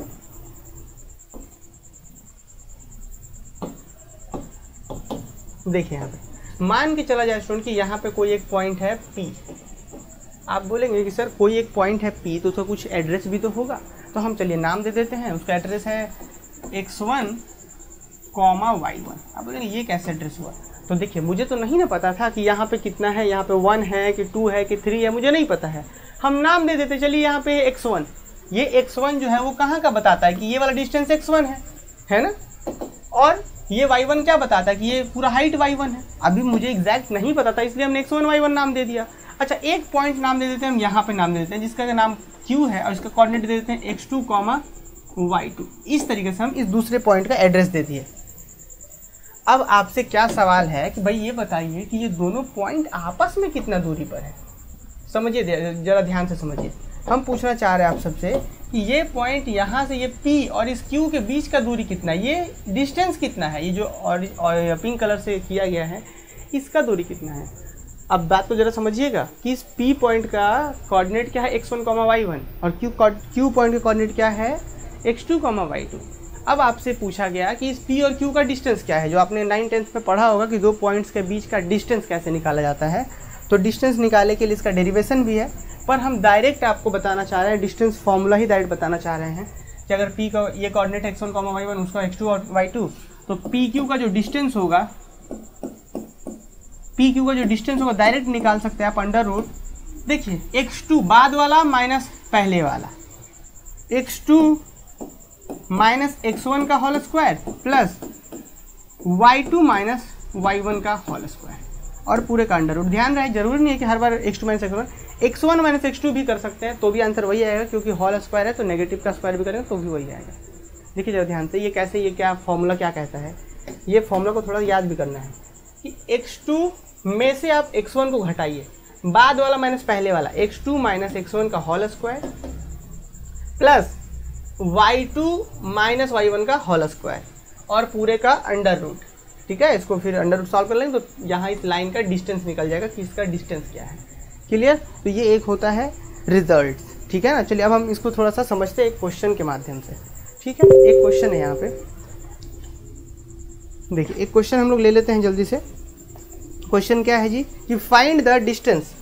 देखिए यहाँ पे मान के चला जाए स्टूडेंट कि यहाँ पे कोई एक पॉइंट है P। आप बोलेंगे कि सर कोई एक पॉइंट है P तो उसका कुछ एड्रेस भी तो होगा, तो हम चलिए नाम दे देते हैं। उसका एड्रेस है X one comma Y one. आप बोलेंगे ये कैसे एड्रेस हुआ? तो देखिए मुझे तो नहीं ना पता था कि यहाँ पे कितना है, यहाँ पे वन है कि टू है कि थ्री है, मुझे नहीं पता है। हम नाम दे देते, चलिए यहाँ पे एक्स वन। ये एक्स वन जो है वो कहाँ का बताता है कि ये वाला डिस्टेंस एक्स वन है, है ना, और ये वाई वन क्या बताता है कि ये पूरा हाइट वाई वन है। अभी मुझे एग्जैक्ट नहीं पता था, इसलिए हमने एक्स वन वाई वन नाम दे दिया। अच्छा, एक पॉइंट नाम दे देते हैं हम, यहाँ पे नाम दे देते हैं जिसका नाम Q है और इसका कोऑर्डिनेट दे देते हैं X two comma Y two. इस तरीके से हम इस दूसरे पॉइंट का एड्रेस दे दिए। अब आपसे क्या सवाल है कि भाई ये बताइए कि ये दोनों पॉइंट आपस में कितना दूरी पर है। समझिए जरा ध्यान से समझिए। हम पूछना चाह रहे हैं आप सबसे कि ये पॉइंट यहाँ से ये P और इस Q के बीच का दूरी कितना है, ये डिस्टेंस कितना है, ये जो और, और पिंक कलर से किया गया है इसका दूरी कितना है। अब बात तो जरा समझिएगा कि इस P पॉइंट का कोऑर्डिनेट क्या है X one comma Y one और Q Q पॉइंट का कोऑर्डिनेट क्या है X two comma Y two. अब आपसे पूछा गया कि इस P और Q का डिस्टेंस क्या है, जो आपने नाइन टेंथ में पढ़ा होगा कि दो पॉइंट्स के बीच का डिस्टेंस कैसे निकाला जाता है। तो डिस्टेंस निकालने के लिए इसका डेरिवेशन भी है, पर हम डायरेक्ट आपको बताना चाह रहे हैं, डिस्टेंस फॉर्मूला ही डायरेक्ट बताना चाह रहे हैं कि अगर P का ये coordinate X one comma Y one उसका एक्स टू और वाई टू, तो पी क्यू का जो डिस्टेंस होगा पी क्यू का जो डिस्टेंस होगा डायरेक्ट निकाल सकते हैं आप अंडर रूट। देखिए एक्स टू बाद वाला माइनस पहले वाला, X two minus X one का whole square plus Y two minus Y one का होल स्क्वायर और पूरे का अंडर रूट। ध्यान रहे जरूरी नहीं है कि हर बार X two minus X one, X one minus X two भी कर सकते हैं तो भी आंसर वही आएगा, क्योंकि होल स्क्वायर है तो नेगेटिव का स्क्वायर भी करेंगे तो भी वही आएगा। देखिए जरा ध्यान से, ये कैसे, ये क्या फॉर्मूला क्या कहता है, ये फॉर्मूला को थोड़ा याद भी करना है कि एक्स टू में से आप एक्स वन को घटाइए, बाद वाला माइनस पहले वाला, X two minus X one का whole square plus Y two minus Y one का होल स्क्वायर और पूरे का अंडर रूट। ठीक है, इसको फिर अंडर रूट सॉल्व कर लेंगे तो यहाँ इस लाइन का डिस्टेंस निकल जाएगा कि इसका डिस्टेंस क्या है। क्लियर? तो ये एक होता है रिजल्ट। ठीक है ना। चलिए अब हम इसको थोड़ा सा समझते हैं एक क्वेश्चन के माध्यम से। ठीक है, एक क्वेश्चन है यहाँ पे, देखिए एक क्वेश्चन हम लोग ले लेते हैं जल्दी से। क्वेश्चन क्या है जी कि फाइंड द डिस्टेंस।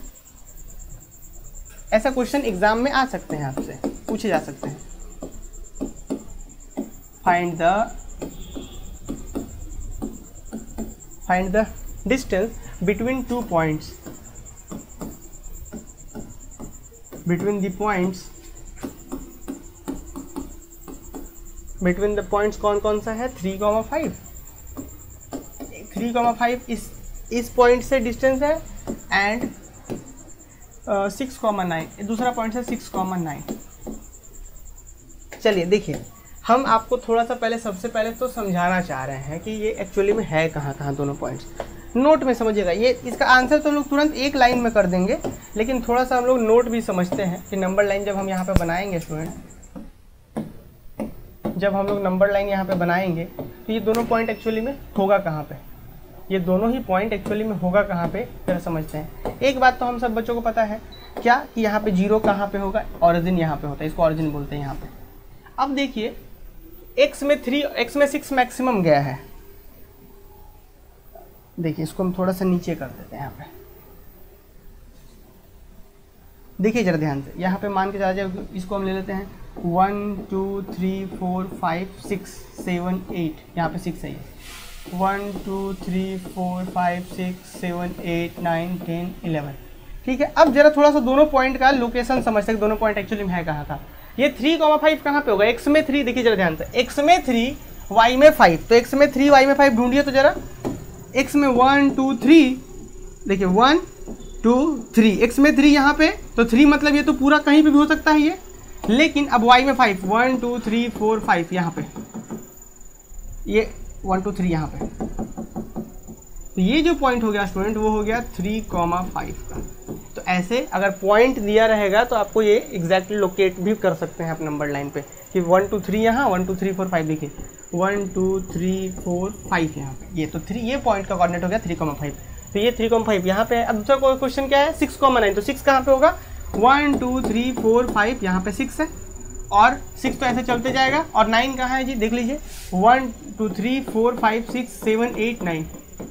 ऐसा क्वेश्चन एग्जाम में आ सकते हैं, आपसे पूछे जा सकते हैं। Find the find the distance between two points, between the points between the points कौन कौन सा है, three comma five three comma five इस इस पॉइंट से डिस्टेंस है एंड सिक्स कॉमा नाइन दूसरा पॉइंट है सिक्स कॉमा नाइन। चलिए देखिए, हम आपको थोड़ा सा पहले सबसे पहले तो समझाना चाह रहे हैं कि ये एक्चुअली में है कहाँ कहाँ दोनों पॉइंट्स। नोट में समझिएगा, ये इसका आंसर तो हम लोग तुरंत एक लाइन में कर देंगे, लेकिन थोड़ा सा हम लोग नोट भी समझते हैं कि नंबर लाइन जब हम यहाँ पे बनाएंगे स्टूडेंट, जब हम लोग नंबर लाइन यहाँ पे बनाएंगे तो ये दोनों पॉइंट एक्चुअली में होगा कहाँ पे, ये दोनों ही पॉइंट एक्चुअली में होगा कहाँ पे, जरा समझते हैं। एक बात तो हम सब बच्चों को पता है क्या कि यहाँ पे जीरो कहाँ पे होगा, ऑरिजिन यहाँ पे होता है, इसको ऑरिजिन बोलते हैं यहाँ पे। अब देखिए x में थ्री x में सिक्स मैक्सिमम गया है, देखिए इसको हम थोड़ा सा नीचे कर देते हैं यहाँ पे। देखिए जरा ध्यान से, यहाँ पे मान के चला जाए, इसको हम ले लेते हैं one two three four five six seven eight, यहाँ पे सिक्स है ये, one two three four five six seven eight nine ten eleven. ठीक है, अब जरा थोड़ा सा दोनों पॉइंट का लोकेशन समझते हैं, दोनों पॉइंट एक्चुअली में है कहाँ का। ये थ्री कॉमा फाइव कहाँ पे होगा, एक्स में थ्री, देखिए जरा ध्यान से, एक्स में थ्री वाई में फाइव, तो एक्स में थ्री वाई में फाइव ढूंढिए तो जरा। एक्स में वन टू थ्री, देखिए वन टू थ्री, एक्स में थ्री यहाँ पे, तो थ्री मतलब ये तो पूरा कहीं पे भी हो सकता है ये, लेकिन अब वाई में five, one two three four five यहाँ पे, ये वन टू थ्री यहाँ पे, तो ये जो पॉइंट हो गया स्टूडेंट वो हो गया थ्री कॉमा फाइव का। तो ऐसे अगर पॉइंट दिया रहेगा तो आपको ये एग्जैक्टली लोकेट भी कर सकते हैं आप नंबर लाइन पे कि वन टू थ्री यहाँ, one two three four five देखिए, one two three four five यहाँ पे, ये तो थ्री, ये पॉइंट का कोऑर्डिनेट हो गया थ्री कॉमा फाइव। तो ये थ्री कॉमा फाइव यहाँ पे है। अब दूसरा क्वेश्चन क्या है, सिक्स कॉमा नाइन, तो सिक्स कहाँ पे होगा, one two three four five, यहाँ पे सिक्स है और सिक्स तो ऐसे चलते जाएगा। और नाइन कहाँ है जी, देख लीजिए, one two three four five six seven eight nine,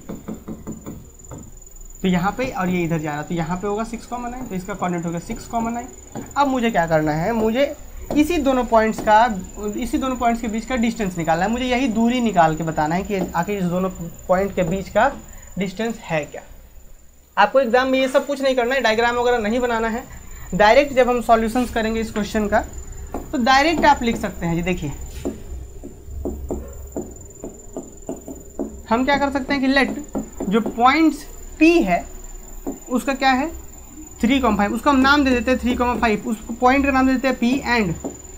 तो यहाँ पे, और ये इधर जा रहा, तो यहाँ पे होगा सिक्स कॉमा नाइन, तो इसका कोऑर्डिनेट होगा सिक्स कॉमा नाइन। अब मुझे क्या करना है, मुझे इसी दोनों पॉइंट्स का, इसी दोनों पॉइंट्स के बीच का डिस्टेंस निकालना है। मुझे यही दूरी निकाल के बताना है कि आखिर इस दोनों पॉइंट के बीच का डिस्टेंस है क्या। आपको एग्जाम में ये सब कुछ नहीं करना है, डायग्राम वगैरह नहीं बनाना है। डायरेक्ट जब हम सॉल्यूशंस करेंगे इस क्वेश्चन का तो डायरेक्ट आप लिख सकते हैं जी। देखिए हम क्या कर सकते हैं कि लेट जो पॉइंट्स P है उसका क्या है थ्री कॉमा फाइव, उसका हम नाम दे देते हैं थ्री कॉमा फाइव, उस पॉइंट का नाम दे देते हैं P एंड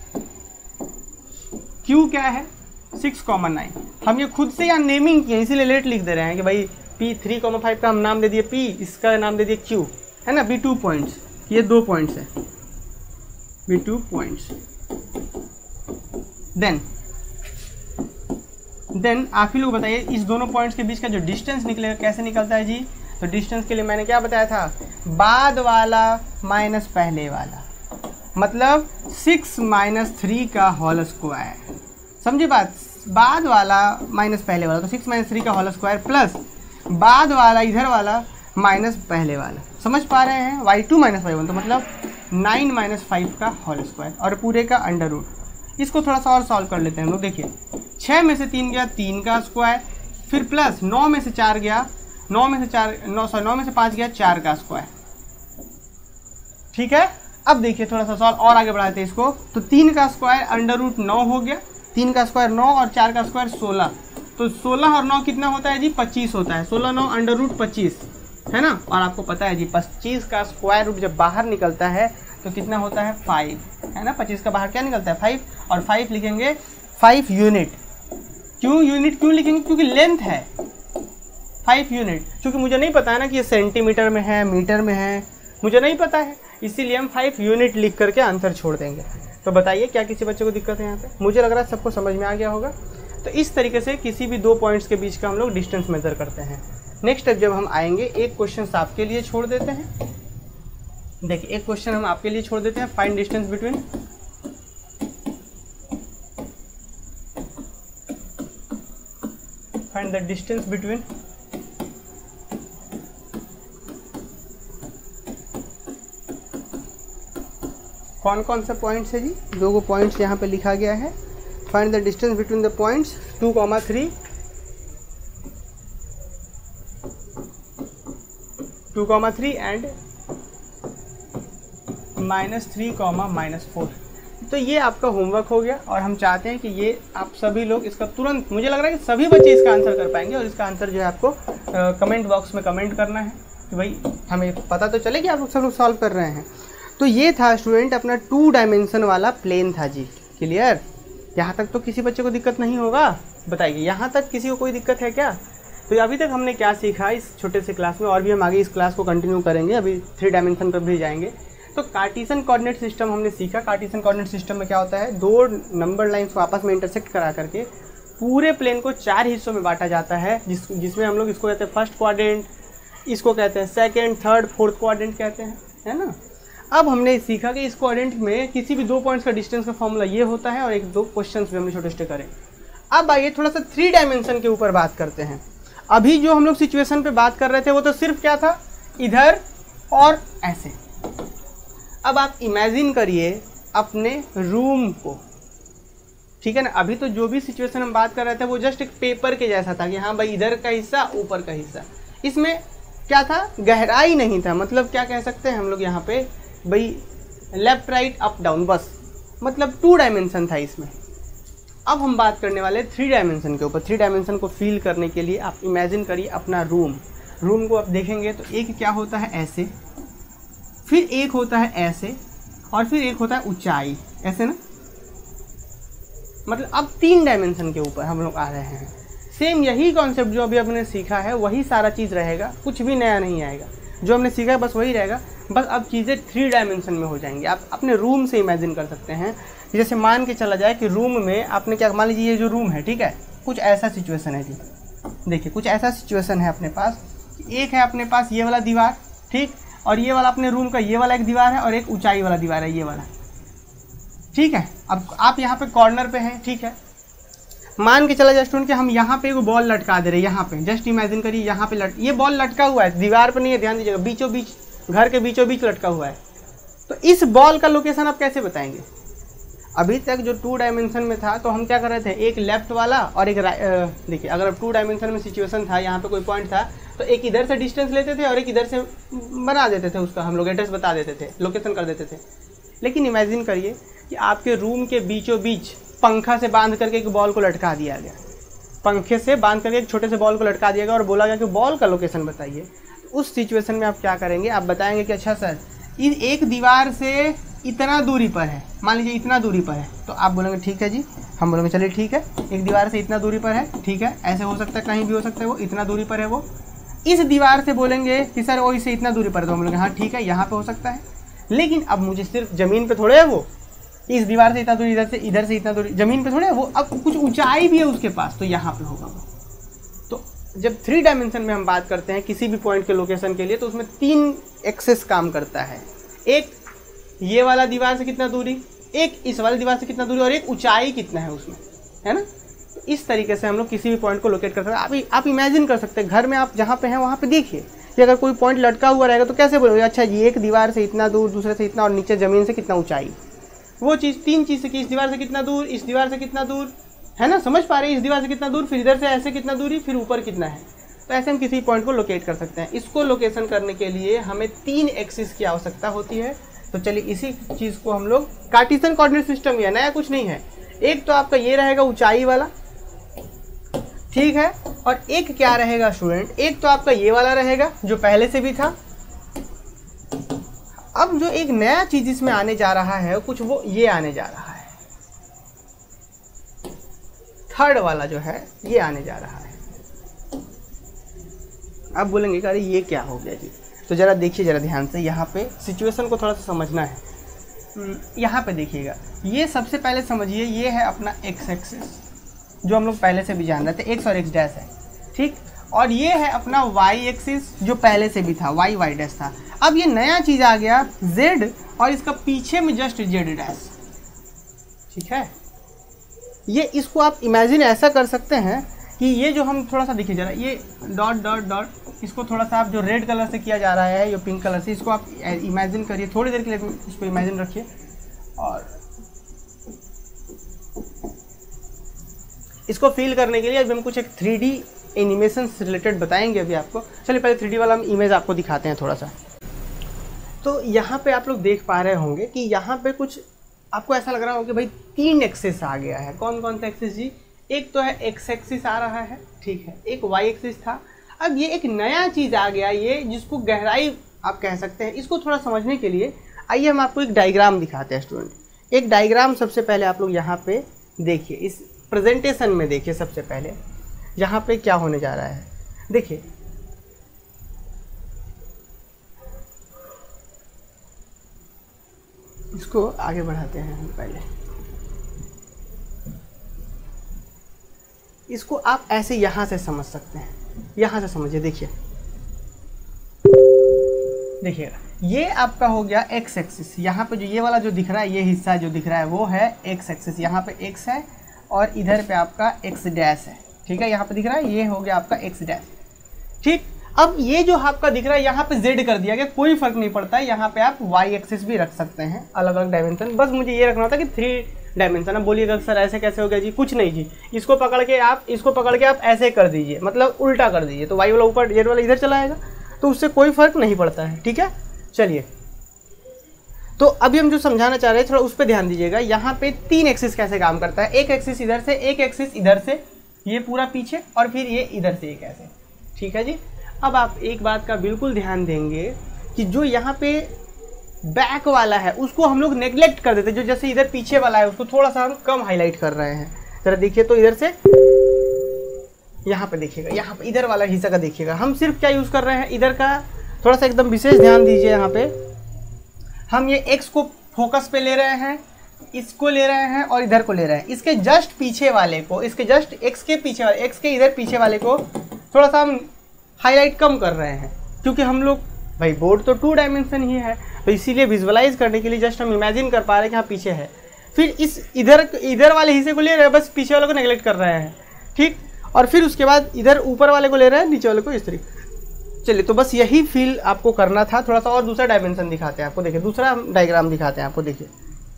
Q क्या है सिक्स कॉमा नाइन। हम ये खुद से यहाँ नेमिंग किए इसीलिए लेट लिख दे रहे हैं कि भाई P थ्री कॉमा फाइव का हम नाम दे दिए P, इसका नाम दे दिए Q, है ना। बी टू पॉइंट्स, ये दो पॉइंट्स है, B two points. Then then आप ही लोग बताइए इस दोनों पॉइंट्स के बीच का जो डिस्टेंस निकलेगा कैसे निकलता है जी। तो डिस्टेंस के लिए मैंने क्या बताया था, बाद वाला माइनस पहले वाला, मतलब सिक्स माइनस थ्री का होल स्क्वायर, समझे बात, बाद वाला माइनस पहले वाला, तो सिक्स माइनस थ्री का होल स्क्वायर प्लस बाद वाला इधर वाला माइनस पहले वाला, समझ पा रहे हैं, Y two minus Y one, तो मतलब नाइन माइनस फाइव का होल स्क्वायर और पूरे का अंडर रूट। इसको थोड़ा सा और सॉल्व कर लेते हैं हम लोग। देखिए छः में से तीन गया तीन का स्क्वायर, फिर प्लस नौ में से चार गया, नौ में से चार नौ सॉरी नौ में से पाँच गया चार का स्क्वायर, ठीक है। अब देखिए थोड़ा सा सॉल्व और आगे बढ़ाते हैं इसको, तो तीन का स्क्वायर अंडर रूट नौ हो गया, तीन का स्क्वायर नौ और चार का स्क्वायर सोलह, तो सोलह और नौ कितना होता है जी पच्चीस होता है, सोलह नौ अंडर रूट पच्चीस, है ना। और आपको पता है जी पच्चीस का स्क्वायर रूट जब बाहर निकलता है तो कितना होता है फाइव, है ना। पच्चीस का बाहर क्या निकलता है फाइव, और फाइव लिखेंगे फाइव यूनिट। क्यों यूनिट क्यों लिखेंगे, क्योंकि लेंथ है फाइव यूनिट, क्योंकि मुझे नहीं पता है ना कि ये सेंटीमीटर में है मीटर में है, मुझे नहीं पता है, इसीलिए हम फाइव यूनिट लिख करके आंसर छोड़ देंगे। तो बताइए क्या किसी बच्चे को दिक्कत है यहाँ पे, मुझे लग रहा है सबको समझ में आ गया होगा। तो इस तरीके से किसी भी दो पॉइंट्स के बीच का हम लोग डिस्टेंस मेजर करते हैं। नेक्स्ट स्टेप जब हम आएंगे, एक क्वेश्चन आपके लिए छोड़ देते हैं। देखिए एक क्वेश्चन हम आपके लिए छोड़ देते हैं, find distance between find the distance between कौन कौन सा पॉइंट्स है जी, दो गो पॉइंट्स यहाँ पे लिखा गया है। Find the distance between the points two comma three, two comma three and minus three comma minus four. तो ये आपका होमवर्क हो गया और हम चाहते हैं कि ये आप सभी लोग इसका तुरंत, मुझे लग रहा है कि सभी बच्चे इसका आंसर कर पाएंगे, और इसका आंसर जो है आपको कमेंट बॉक्स में कमेंट करना है कि भाई हमें पता तो चले कि आप लोग सब लोग सॉल्व कर रहे हैं। तो ये था स्टूडेंट अपना टू डायमेंशन वाला प्लेन था जी, क्लियर। यहाँ तक तो किसी बच्चे को दिक्कत नहीं होगा, बताइए यहाँ तक किसी को कोई दिक्कत है क्या। तो अभी तक हमने क्या सीखा इस छोटे से क्लास में, और भी हम आगे इस क्लास को कंटिन्यू करेंगे, अभी थ्री डायमेंशन पर भी जाएंगे। तो कार्टेशियन कोऑर्डिनेट सिस्टम हमने सीखा। कार्टेशियन कोऑर्डिनेट सिस्टम में क्या होता है, दो नंबर लाइन्स को आपस में इंटरसेक्ट करा करके पूरे प्लेन को चार हिस्सों में बांटा जाता है, जिस जिसमें हम लोग इसको कहते हैं फर्स्ट क्वाड्रेंट, इसको कहते हैं सेकेंड, थर्ड, फोर्थ क्वाड्रेंट कहते हैं, है ना। अब हमने सीखा कि इस क्वाड्रेंट में किसी भी दो पॉइंट्स का डिस्टेंस का फॉर्मूला ये होता है, और एक दो क्वेश्चंस भी हमने छोटे छोटे करें। अब आइए थोड़ा सा थ्री डायमेंशन के ऊपर बात करते हैं। अभी जो हम लोग सिचुएशन पे बात कर रहे थे वो तो सिर्फ क्या था, इधर और ऐसे। अब आप इमेजिन करिए अपने रूम को, ठीक है ना। अभी तो जो भी सिचुएशन हम बात कर रहे थे वो जस्ट एक पेपर के जैसा था कि हाँ भाई इधर का हिस्सा ऊपर का हिस्सा, इसमें क्या था, गहराई नहीं था। मतलब क्या कह सकते हैं हम लोग यहाँ पे, भाई लेफ्ट राइट अप डाउन, बस मतलब टू डायमेंशन था इसमें। अब हम बात करने वाले थ्री डायमेंशन के ऊपर। थ्री डायमेंशन को फील करने के लिए आप इमेजिन करिए अपना रूम। रूम को आप देखेंगे तो एक क्या होता है ऐसे, फिर एक होता है ऐसे, और फिर एक होता है ऊंचाई, ऐसे ना। मतलब अब तीन डायमेंशन के ऊपर हम लोग आ रहे हैं। सेम यही कॉन्सेप्ट जो अभी आपने सीखा है वही सारा चीज़ रहेगा, कुछ भी नया नहीं आएगा। जो हमने सीखा है बस वही रहेगा, बस अब चीज़ें थ्री डायमेंशन में हो जाएंगी। आप अपने रूम से इमेजिन कर सकते हैं। जैसे मान के चला जाए कि रूम में आपने क्या, मान लीजिए ये जो रूम है, ठीक है, कुछ ऐसा सिचुएशन है जी। देखिए कुछ ऐसा सिचुएशन है अपने पास, एक है अपने पास ये वाला दीवार, ठीक, और ये वाला अपने रूम का ये वाला एक दीवार है और एक ऊंचाई वाला दीवार है ये वाला, ठीक है। अब आप यहाँ पे कॉर्नर पे हैं, ठीक है। मान के चला जाए स्टूडेंट कि हम यहाँ पे एक बॉल लटका दे रहे हैं, यहाँ पे जस्ट इमेजिन करिए, यहाँ पे लट ये बॉल लटका हुआ है, दीवार पे नहीं है, ध्यान दीजिएगा, बीचों बीच, घर के बीचों बीच लटका हुआ है। तो इस बॉल का लोकेशन आप कैसे बताएंगे? अभी तक जो टू डायमेंशन में था तो हम क्या कर रहे थे, एक लेफ्ट वाला और एक राइट। देखिए अगर अब टू डायमेंशन में सिचुएशन था, यहाँ पे कोई पॉइंट था तो एक इधर से डिस्टेंस लेते थे और एक इधर से बना देते थे, उसका हम लोग एड्रेस बता देते थे, लोकेशन कर देते थे। लेकिन इमेजिन करिए कि आपके रूम के बीचों बीच पंखा से बांध करके एक बॉल को लटका दिया गया, पंखे से बांध करके एक छोटे से बॉल को लटका दिया गया और बोला गया कि बॉल का लोकेशन बताइए। उस सिचुएशन में आप क्या करेंगे? आप बताएंगे कि अच्छा सर इन एक दीवार से इतना दूरी पर है, मान लीजिए इतना दूरी पर है, तो आप बोलेंगे ठीक है जी, हम बोलेंगे चलिए ठीक है, एक दीवार से इतना दूरी पर है, ठीक है, ऐसे हो सकता है, कहीं भी हो सकता है, वो इतना दूरी पर है। वो इस दीवार से बोलेंगे कि सर वो इससे इतना दूरी पर है, तो हम बोलेंगे हाँ ठीक है, यहाँ पे हो सकता है। लेकिन अब मुझे सिर्फ ज़मीन पे थोड़े है, वो इस दीवार से इतना दूरी, इधर से इधर से इतना दूरी, ज़मीन पे थोड़े है वो, अब कुछ ऊंचाई भी है उसके पास, तो यहाँ पे होगा वो। तो जब थ्री डायमेंशन में हम बात करते हैं किसी भी पॉइंट के लोकेशन के लिए, तो उसमें तीन एक्सेस काम करता है, एक ये वाला दीवार से कितना दूरी, एक इस वाली दीवार से कितना दूरी, और एक ऊंचाई कितना है उसमें, है ना। तो इस तरीके से हम लोग किसी भी पॉइंट को लोकेट कर सकते हैं। आप आप इमेजिन कर सकते हैं, घर में आप जहाँ पे हैं वहाँ पे देखिए कि अगर कोई पॉइंट लटका हुआ रहेगा तो कैसे बोलोगे, अच्छा ये एक दीवार से इतना दूर, दूसरे से इतना, और नीचे ज़मीन से कितना ऊंचाई। वो चीज़ तीन चीज़ से कि इस दीवार से कितना दूर, इस दीवार से कितना दूर, है ना, समझ पा रहे हैं, इस दीवार से कितना दूर, फिर इधर से ऐसे कितना दूरी, फिर ऊपर कितना है। तो ऐसे हम किसी पॉइंट को लोकेट कर सकते हैं। इसको लोकेशन करने के लिए हमें तीन एक्सिस की आवश्यकता होती है। तो चलिए इसी चीज़ को हम लोग कार्टेशियन कोऑर्डिनेट सिस्टम ही है, नया कुछ नहीं है। एक तो आपका ये रहेगा ऊंचाई वाला, ठीक है, और एक क्या रहेगा स्टूडेंट, एक तो आपका ये वाला रहेगा जो पहले से भी था। अब जो एक नया चीज इसमें आने जा रहा है कुछ, वो ये आने जा रहा है, थर्ड वाला जो है ये आने जा रहा है। आप बोलेंगे कि अरे ये क्या हो गया जी, तो जरा देखिए जरा ध्यान से, यहाँ पे सिचुएशन को थोड़ा सा समझना है। यहाँ पे देखिएगा, ये सबसे पहले समझिए, ये है अपना एक्स एक्सिस जो हम लोग पहले से भी जान रहे थे, एक्स और एक्स डैश है, ठीक, और ये है अपना वाई एक्सिस जो पहले से भी था, वाई वाई डैश था। अब ये नया चीज़ आ गया जेड, और इसका पीछे में जस्ट जेड डैश, ठीक है। ये इसको आप इमेजिन ऐसा कर सकते हैं कि ये जो हम थोड़ा सा देखिए जरा, ये डॉट डॉट डॉट, इसको थोड़ा सा आप जो रेड कलर से किया जा रहा है, ये पिंक कलर से, इसको आप इमेजिन करिए, थोड़ी देर के लिए इसको इमेजिन रखिए, और इसको फील करने के लिए अभी हम कुछ एक थ्री डी एनिमेशन से रिलेटेड बताएंगे अभी आपको। चलिए पहले थ्री डी वाला हम इमेज आपको दिखाते हैं थोड़ा सा। तो यहाँ पे आप लोग देख पा रहे होंगे कि यहाँ पे कुछ आपको ऐसा लग रहा होगा कि भाई तीन एक्सिस आ गया है। कौन कौन सा एक्सिस जी? एक तो है एक्स एक्सिस आ रहा है, ठीक है, एक वाई एक्सिस था, अब ये एक नया चीज़ आ गया, ये जिसको गहराई आप कह सकते हैं। इसको थोड़ा समझने के लिए आइए हम आपको एक डायग्राम दिखाते हैं स्टूडेंट। एक डायग्राम सबसे पहले आप लोग यहाँ पे देखिए, इस प्रेजेंटेशन में देखिए सबसे पहले यहाँ पे क्या होने जा रहा है। देखिए इसको आगे बढ़ाते हैं हम, पहले इसको आप ऐसे यहाँ से समझ सकते हैं, यहाँ से समझिए। देखिए देखिएगा, ये आपका हो गया एक्स एक्सिस, यहाँ पे जो ये वाला जो दिख रहा है, ये हिस्सा जो दिख रहा है वो है एक्स एक्सिस, यहाँ पे एक्स है और इधर पे आपका एक्स डैश है, ठीक है, यहाँ पे दिख रहा है, ये हो गया आपका एक्स डैश, ठीक। अब ये जो आपका दिख रहा है यहाँ पे जेड कर दिया गया, कोई फर्क नहीं पड़ता है, यहाँ पे आप वाई एक्सिस भी रख सकते हैं, अलग अलग डायमेंशन। बस मुझे ये रखना होता है कि थ्री डायमेंशन। अब बोलिएगा सर ऐसे कैसे हो गया जी? कुछ नहीं जी, इसको पकड़ के आप इसको पकड़ के आप ऐसे कर दीजिए, मतलब उल्टा कर दीजिए, तो वाई वाला ऊपर, जेड वाला इधर चला आएगा, तो उससे कोई फर्क नहीं पड़ता है, ठीक है। चलिए, तो अभी हम जो समझाना चाह रहे हैं थोड़ा उस पर ध्यान दीजिएगा। यहाँ पे तीन एक्सिस कैसे काम करता है, एक एक्सिस इधर से, एक एक्सिस इधर से, ये पूरा पीछे, और फिर ये इधर से एक ऐसे, ठीक है जी। अब आप एक बात का बिल्कुल ध्यान देंगे कि जो यहाँ पे बैक वाला है उसको हम लोग नेग्लेक्ट कर देते हैं, जो जैसे इधर पीछे वाला है उसको थोड़ा सा हम कम हाईलाइट कर रहे हैं। जरा देखिए तो इधर से यहाँ पे देखिएगा, यहाँ पे इधर वाला हिस्सा का देखिएगा, हम सिर्फ क्या यूज़ कर रहे हैं इधर का, थोड़ा सा एकदम विशेष ध्यान दीजिए। यहाँ पे हम ये एक्स को फोकस पे ले रहे हैं, इसको ले रहे हैं और इधर को ले रहे हैं। इसके जस्ट पीछे वाले को, इसके जस्ट एक्स के पीछे वाले, एक्स के इधर पीछे वाले को थोड़ा सा हम हाईलाइट कम कर रहे हैं, क्योंकि हम लोग भाई बोर्ड तो टू डायमेंशन ही है, तो इसीलिए विजुअलाइज करने के लिए जस्ट हम इमेजिन कर पा रहे हैं कि हाँ पीछे है। फिर इस इधर इधर वाले हिस्से को ले रहे हैं, बस पीछे वाले को नेगलेक्ट कर रहे हैं, ठीक। और फिर उसके बाद इधर ऊपर वाले को ले रहे हैं, नीचे वाले को इस तरीके। चलिए, तो बस यही फील आपको करना था। थोड़ा सा और दूसरा डायमेंशन दिखाते हैं आपको, देखिए दूसरा डायग्राम दिखाते हैं आपको। देखिए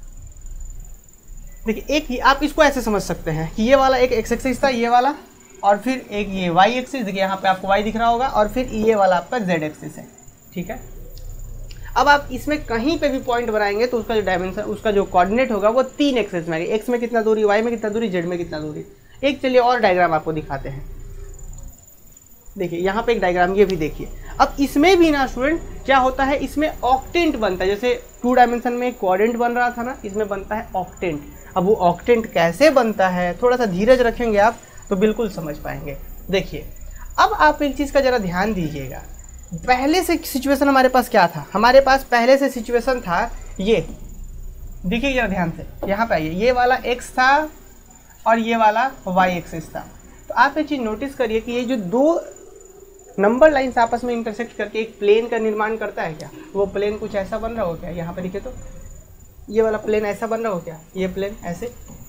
देखिए एक ही आप इसको ऐसे समझ सकते हैं कि ये वाला एक एक्स एक्सिस था, ये वाला, और फिर एक ये वाई एक्सिस, देखिए यहाँ पे आपको वाई दिख रहा होगा, और फिर ये वाला आपका जेड एक्सिस है, ठीक है। अब आप इसमें कहीं पे भी पॉइंट बनाएंगे तो उसका जो डायमेंशन, उसका जो कोऑर्डिनेट होगा वो तीन एक्सिस में आएगी। एक्स में कितना दूरी, वाई में कितना दूरी, जेड में कितना दूरी। एक चलिए और डायग्राम आपको दिखाते हैं। देखिए यहाँ पे एक डायग्राम ये भी देखिए। अब इसमें भी ना स्टूडेंट क्या होता है, इसमें ऑक्टेंट बनता है। जैसे टू डायमेंशन में क्वाड्रेंट बन रहा था ना, इसमें बनता है ऑक्टेंट। अब वो ऑक्टेंट कैसे बनता है, थोड़ा सा धीरज रखेंगे आप तो बिल्कुल समझ पाएंगे। देखिए अब आप एक चीज़ का ज़रा ध्यान दीजिएगा, पहले से सिचुएशन हमारे पास क्या था, हमारे पास पहले से सिचुएशन था ये, देखिए जरा ध्यान से, यहाँ पे आइए, ये वाला x था और ये वाला y एक्सिस था। तो आप ये चीज़ नोटिस करिए कि ये जो दो नंबर लाइन्स आपस में इंटरसेक्ट करके एक प्लेन का निर्माण करता है क्या, वो प्लेन कुछ ऐसा बन रहा हो क्या, यहाँ पे देखिए तो ये वाला प्लेन ऐसा बन रहा हो क्या, ये प्लेन ऐसे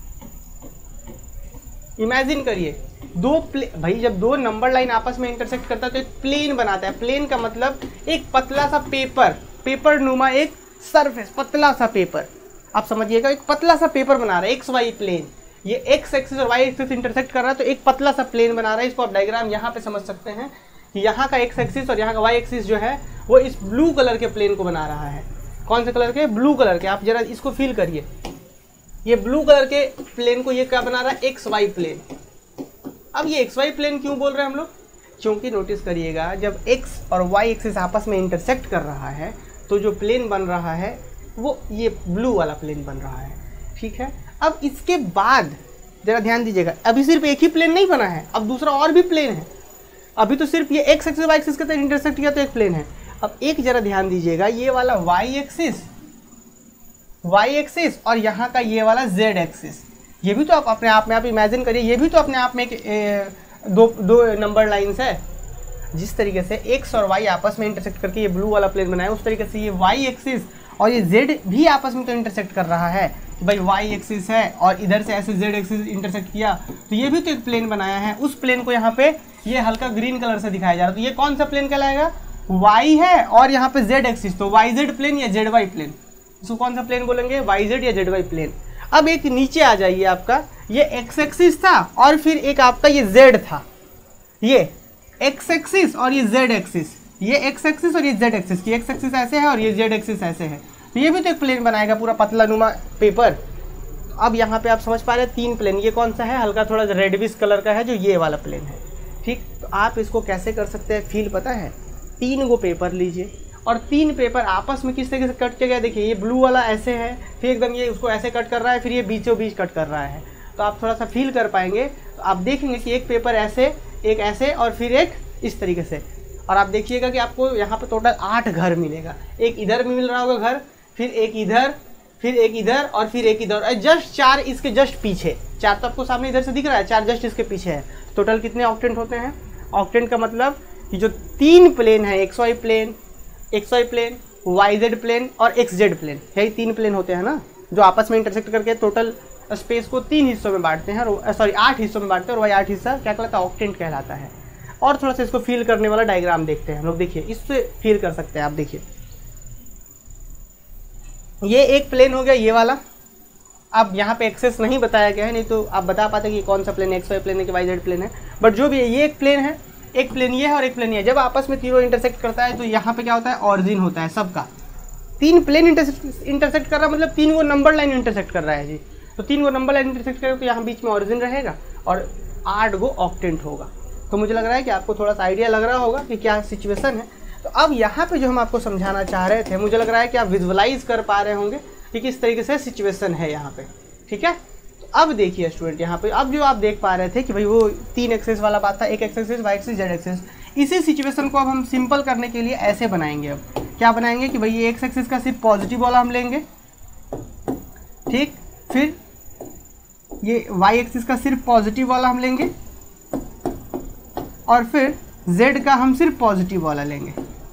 इमेजिन करिए। दो प्ले भाई जब दो नंबर लाइन आपस में इंटरसेक्ट करता है तो एक प्लेन बनाता है। प्लेन का मतलब एक पतला सा पेपर, पेपर नुमा एक सरफेस, पतला सा पेपर, आप समझिएगा एक पतला सा पेपर बना रहा है एक्स वाई प्लेन। ये एक्स एक्सिस और वाई एक्सिस इंटरसेक्ट कर रहा है तो एक पतला सा प्लेन बना रहा है। इसको आप डायग्राम यहाँ पे समझ सकते हैं कि यहाँ का एक्स एक्सिस और यहाँ का वाई एक्सिस जो है वो इस ब्लू कलर के प्लेन को बना रहा है। कौन से कलर के, ब्लू कलर के। आप जरा इसको फील करिए, ये ब्लू कलर के प्लेन को ये क्या बना रहा है, एक्स वाई प्लेन। अब ये एक्स वाई प्लेन क्यों बोल रहे हैं हम लोग, क्योंकि नोटिस करिएगा जब एक्स और वाई एक्सिस आपस में इंटरसेक्ट कर रहा है तो जो प्लेन बन रहा है वो ये ब्लू वाला प्लेन बन रहा है, ठीक है। अब इसके बाद जरा ध्यान दीजिएगा, अभी सिर्फ एक ही प्लेन नहीं बना है, अब दूसरा और भी प्लेन है। अभी तो सिर्फ ये एक्स एक्सिस वाई एक्सिस के साथ इंटरसेक्ट किया तो एक प्लेन है। अब एक जरा ध्यान दीजिएगा, ये वाला वाई एक्सिस वाई एक्सिस और यहाँ का ये वाला जेड एक्सिस, ये भी तो आप अपने आप में आप इमेजिन करिए, ये भी तो अपने आप में एक ए, दो दो नंबर लाइन्स है। जिस तरीके से एक्स और वाई आपस में इंटरसेक्ट करके ये ब्लू वाला प्लेन बनाया, उस तरीके से ये वाई एक्सिस और ये जेड भी आपस में तो इंटरसेक्ट कर रहा है कि भाई वाई एक्सिस है और इधर से ऐसे जेड एक्सिस इंटरसेक्ट किया तो ये भी तो एक प्लेन बनाया है। उस प्लेन को यहाँ पे ये हल्का ग्रीन कलर से दिखाया जा रहा है, तो ये कौन सा प्लेन कहलाएगा, वाई है और यहाँ पे जेड एक्सिस, तो वाई जेड प्लेन या जेड वाई प्लेन, इसको कौन सा प्लेन बोलेंगे, वाई जेड या जेड वाई प्लेन। अब एक नीचे आ जाइए, आपका ये एक्स एक्सिस था और फिर एक आपका ये जेड था, ये एक्स एक्सिस और ये जेड एक्सिस, ये एक्स एक्सिस और ये जेड एक्सिस की एक्स एक्सिस ऐसे है और ये जेड एक्सिस ऐसे है, तो ये भी तो एक प्लेन बनाएगा पूरा पतला नुमा पेपर। अब यहाँ पे आप समझ पा रहे हैं तीन प्लेन, ये कौन सा है, हल्का थोड़ा रेडविश कलर का है जो ये वाला प्लेन है, ठीक। तो आप इसको कैसे कर सकते हैं, फील पता है, तीन गो पेपर लीजिए और तीन पेपर आपस में किस तरीके से कट किया गया, देखिए ये ब्लू वाला ऐसे है, फिर एकदम ये उसको ऐसे कट कर रहा है, फिर ये बीचों बीच कट कर रहा है, तो आप थोड़ा सा फील कर पाएंगे। तो आप देखेंगे कि एक पेपर ऐसे, एक ऐसे और फिर एक इस तरीके से, और आप देखिएगा कि आपको यहाँ पे टोटल आठ घर मिलेगा। एक इधर भी मिल रहा होगा घर, फिर एक इधर, फिर एक इधर और फिर एक इधर, और जस्ट चार इसके जस्ट पीछे, चार तो आपको सामने इधर से दिख रहा है, चार जस्ट इसके पीछे है। टोटल कितने ऑक्टेंट होते हैं, ऑक्टेंट का मतलब कि जो तीन प्लेन है, X Y plane, X Y plane, Y Z plane और एक्स जेड प्लेन, यही तीन प्लेन होते हैं ना, जो आपस में इंटरसेक्ट करके टोटल स्पेस को तीन हिस्सों में बांटते हैं, और सॉरी आठ हिस्सों में बांटते हैं, और वही आठ हिस्सा क्या कहलाता है, ऑक्टेंट कहलाता है। और थोड़ा सा इसको फील करने वाला डायग्राम देखते हैं हम लोग, देखिए इससे फील कर सकते हैं आप। देखिए ये एक प्लेन हो गया ये वाला, अब यहाँ पे एक्सेस नहीं बताया गया है, नहीं तो आप बता पाते कि कौन सा प्लेन एक्स वाई प्लेन है कि वाई जेड प्लेन है, बट जो भी है ये एक प्लेन है, एक प्लेन ये है और एक प्लेन ये है। जब आपस में तीनों इंटरसेक्ट करता है तो यहाँ पे क्या होता है, ऑरिजिन होता है सबका। तीन प्लेन इंटरसेक्ट इंटरसेक्ट कर रहा है मतलब तीन वो नंबर लाइन इंटरसेक्ट कर रहा है जी, तो तीन वो नंबर लाइन इंटरसेक्ट करेगा तो यहाँ बीच में ऑरिजिन रहेगा और आठ गो ऑक्टेंट होगा। तो मुझे लग रहा है कि आपको थोड़ा सा आइडिया लग रहा होगा कि क्या सिचुएशन है। तो अब यहाँ पे जो हम आपको समझाना चाह रहे थे, मुझे लग रहा है कि आप विजुअलाइज कर पा रहे होंगे कि किस तरीके से सिचुएशन है यहाँ पे, ठीक है। तो अब देखिए स्टूडेंट यहाँ पे, अब जो आप देख पा रहे थे कि भाई वो तीन एक्सेस वाला बात था, एक axis Y axis Z axis, इसी सिचुएशन को अब हम सिंपल करने के लिए ऐसे बनाएंगे। अब क्या बनाएंगे कि भाई ये एक्स एक्सेस का सिर्फ पॉजिटिव वाला हम लेंगे, ठीक, फिर ये वाई एक्सिस का सिर्फ पॉजिटिव वाला हम लेंगे, और फिर z का हम सिर्फ पॉजिटिव वाला लेंगे।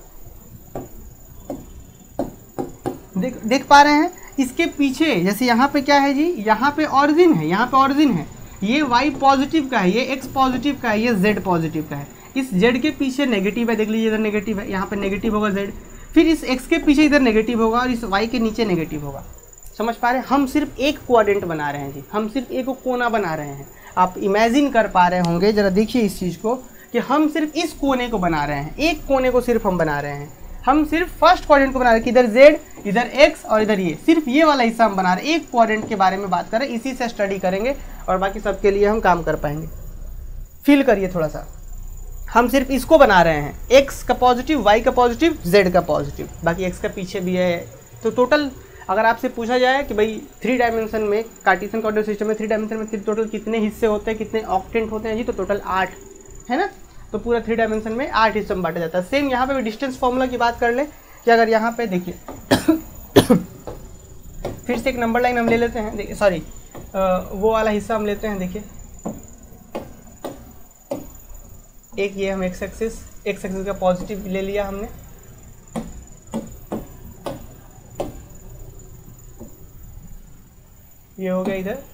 देख देख पा रहे हैं इसके पीछे, जैसे यहाँ पे क्या है जी, यहाँ पे ऑरिजिन है, यहाँ पे ऑरिजिन है, ये y पॉजिटिव का है, ये x पॉजिटिव का है, ये z पॉजिटिव का है, इस z के पीछे नेगेटिव है, देख लीजिए इधर नेगेटिव है, यहाँ पे नेगेटिव होगा z, फिर इस x के पीछे इधर नेगेटिव होगा और इस y के नीचे नेगेटिव होगा। समझ पा रहे हैं? हम सिर्फ एक क्वाड्रेंट बना रहे हैं जी, हम सिर्फ एक कोना बना रहे हैं। आप इमेजिन कर पा रहे होंगे, जरा देखिए इस चीज़ को कि हम सिर्फ इस कोने को बना रहे हैं, एक कोने को सिर्फ हम बना रहे हैं, हम सिर्फ फर्स्ट क्वाड्रेंट को बना रहे हैं कि इधर z, इधर x और इधर ये, सिर्फ ये वाला हिस्सा हम बना रहे हैं, एक क्वाड्रेंट के बारे में बात कर रहे हैं, इसी से स्टडी करेंगे और बाकी सबके लिए हम काम कर पाएंगे। फील करिए थोड़ा सा, हम सिर्फ इसको बना रहे हैं, x का पॉजिटिव, y का पॉजिटिव, z का पॉजिटिव, बाकी x का पीछे भी है। तो टोटल अगर आपसे पूछा जाए कि भाई थ्री डायमेंशन में, कार्टेशियन कोऑर्डिनेट सिस्टम में थ्री डायमेंशन में टोटल कितने हिस्से होते हैं, कितने ऑक्टेंट होते हैं जी, तो टोटल आठ है ना। तो पूरा थ्री डायमेंशन में आठ हिस्सों में बांटा जाता है। सेम यहाँ पे भी डिस्टेंस फॉर्मूला की बात कर ले कि अगर यहाँ पे देखिए फिर से एक नंबर लाइन हम ले लेते हैं, देखिए सॉरी वो वाला हिस्सा हम लेते हैं, देखिए एक ये हम एक्स एक्सिस, एक्स एक्सिस का पॉजिटिव ले लिया हमने, ये हो गया इधर,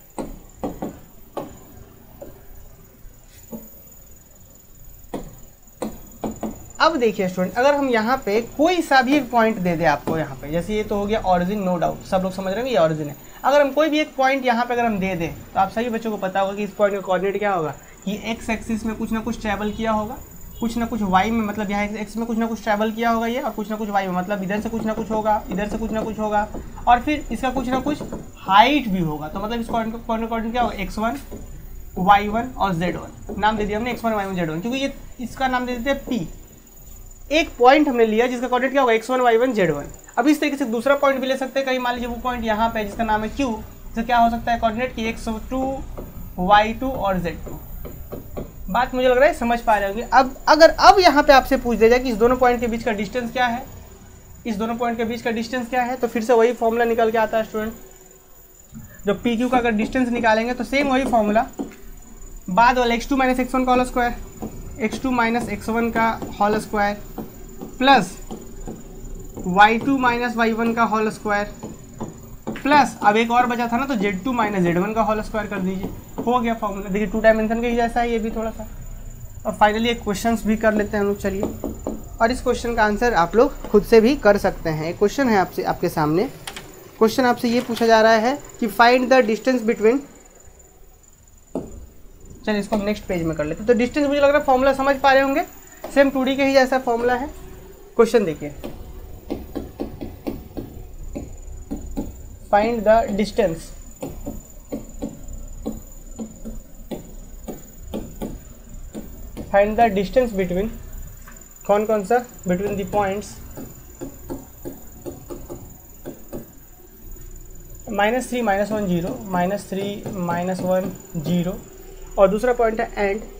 अब देखिए स्टूडेंट, अगर हम यहाँ पे कोई सा भी एक पॉइंट दे दे आपको यहाँ पे, जैसे ये तो हो गया ऑरिजिन, नो डाउट सब लोग समझ रहे हैं ये ऑरिजिन है। अगर हम कोई भी एक पॉइंट यहाँ पे अगर हम दे दें तो आप सभी बच्चों को पता होगा कि इस पॉइंट का कोऑर्डिनेट क्या होगा कि एक्स एक्सिस में कुछ ना कुछ ट्रैवल किया होगा, कुछ ना कुछ वाई में, मतलब यहाँ एक्स में कुछ ना कुछ ट्रैवल किया होगा ये, और कुछ ना कुछ वाई में, मतलब इधर से कुछ ना कुछ होगा, इधर से कुछ ना कुछ होगा, और फिर इसका कुछ ना कुछ हाइट भी होगा। तो मतलब इस पॉइंट का कोऑर्डिनेट क्या होगा, एक्स वन, वाई वन और जेड वन, नाम दे दिया हमने X one, Y one, Z one, क्योंकि ये इसका नाम दे देते हैं पी। एक पॉइंट हमने लिया जिसका कोऑर्डिनेट क्या होगा, X one, Y one, Z one. अब इस तरीके से दूसरा पॉइंट भी ले सकते हैं, कहीं मान लीजिए वो पॉइंट यहाँ पे जिसका नाम है क्यू, तो क्या हो सकता है कोऑर्डिनेट की एक्स टू, वाई टू और जेड टू। बात मुझे लग रहा है समझ पा रहे होंगे। अब अगर अब यहाँ पे आपसे पूछ दिया जाए कि इस दोनों पॉइंट के बीच का डिस्टेंस क्या है, इस दोनों पॉइंट के बीच का डिस्टेंस क्या है, तो फिर से वही फॉर्मूला निकल के आता है स्टूडेंट। जब पी क्यू का अगर डिस्टेंस निकालेंगे तो सेम वही फॉर्मूला, बाद वाला X two minus X one का whole square, X two minus X one का whole square plus Y two minus Y one का होल स्क्वायर प्लस, अब एक और बचा था ना, तो Z two minus Z one का होल स्क्वायर कर दीजिए, हो गया फॉर्मूला। देखिए टू डायमेंशन का ही जैसा है ये भी थोड़ा सा। और फाइनली एक क्वेश्चन भी कर लेते हैं हम लोग, चलिए। और इस क्वेश्चन का आंसर आप लोग खुद से भी कर सकते हैं। एक क्वेश्चन है आपसे, आपके सामने क्वेश्चन आपसे ये पूछा जा रहा है कि फाइंड द डिस्टेंस बिटवीन, चलिए इसको हम नेक्स्ट पेज में कर लेते हैं। तो डिस्टेंस मुझे लग रहा है फॉर्मूला समझ पा रहे होंगे, सेम टू डी के ही जैसा फॉर्मूला है। क्वेश्चन देखिए, find the distance find the distance between, कौन कौन सा, between the points minus three minus one zero, minus three minus one zero, और दूसरा पॉइंट है and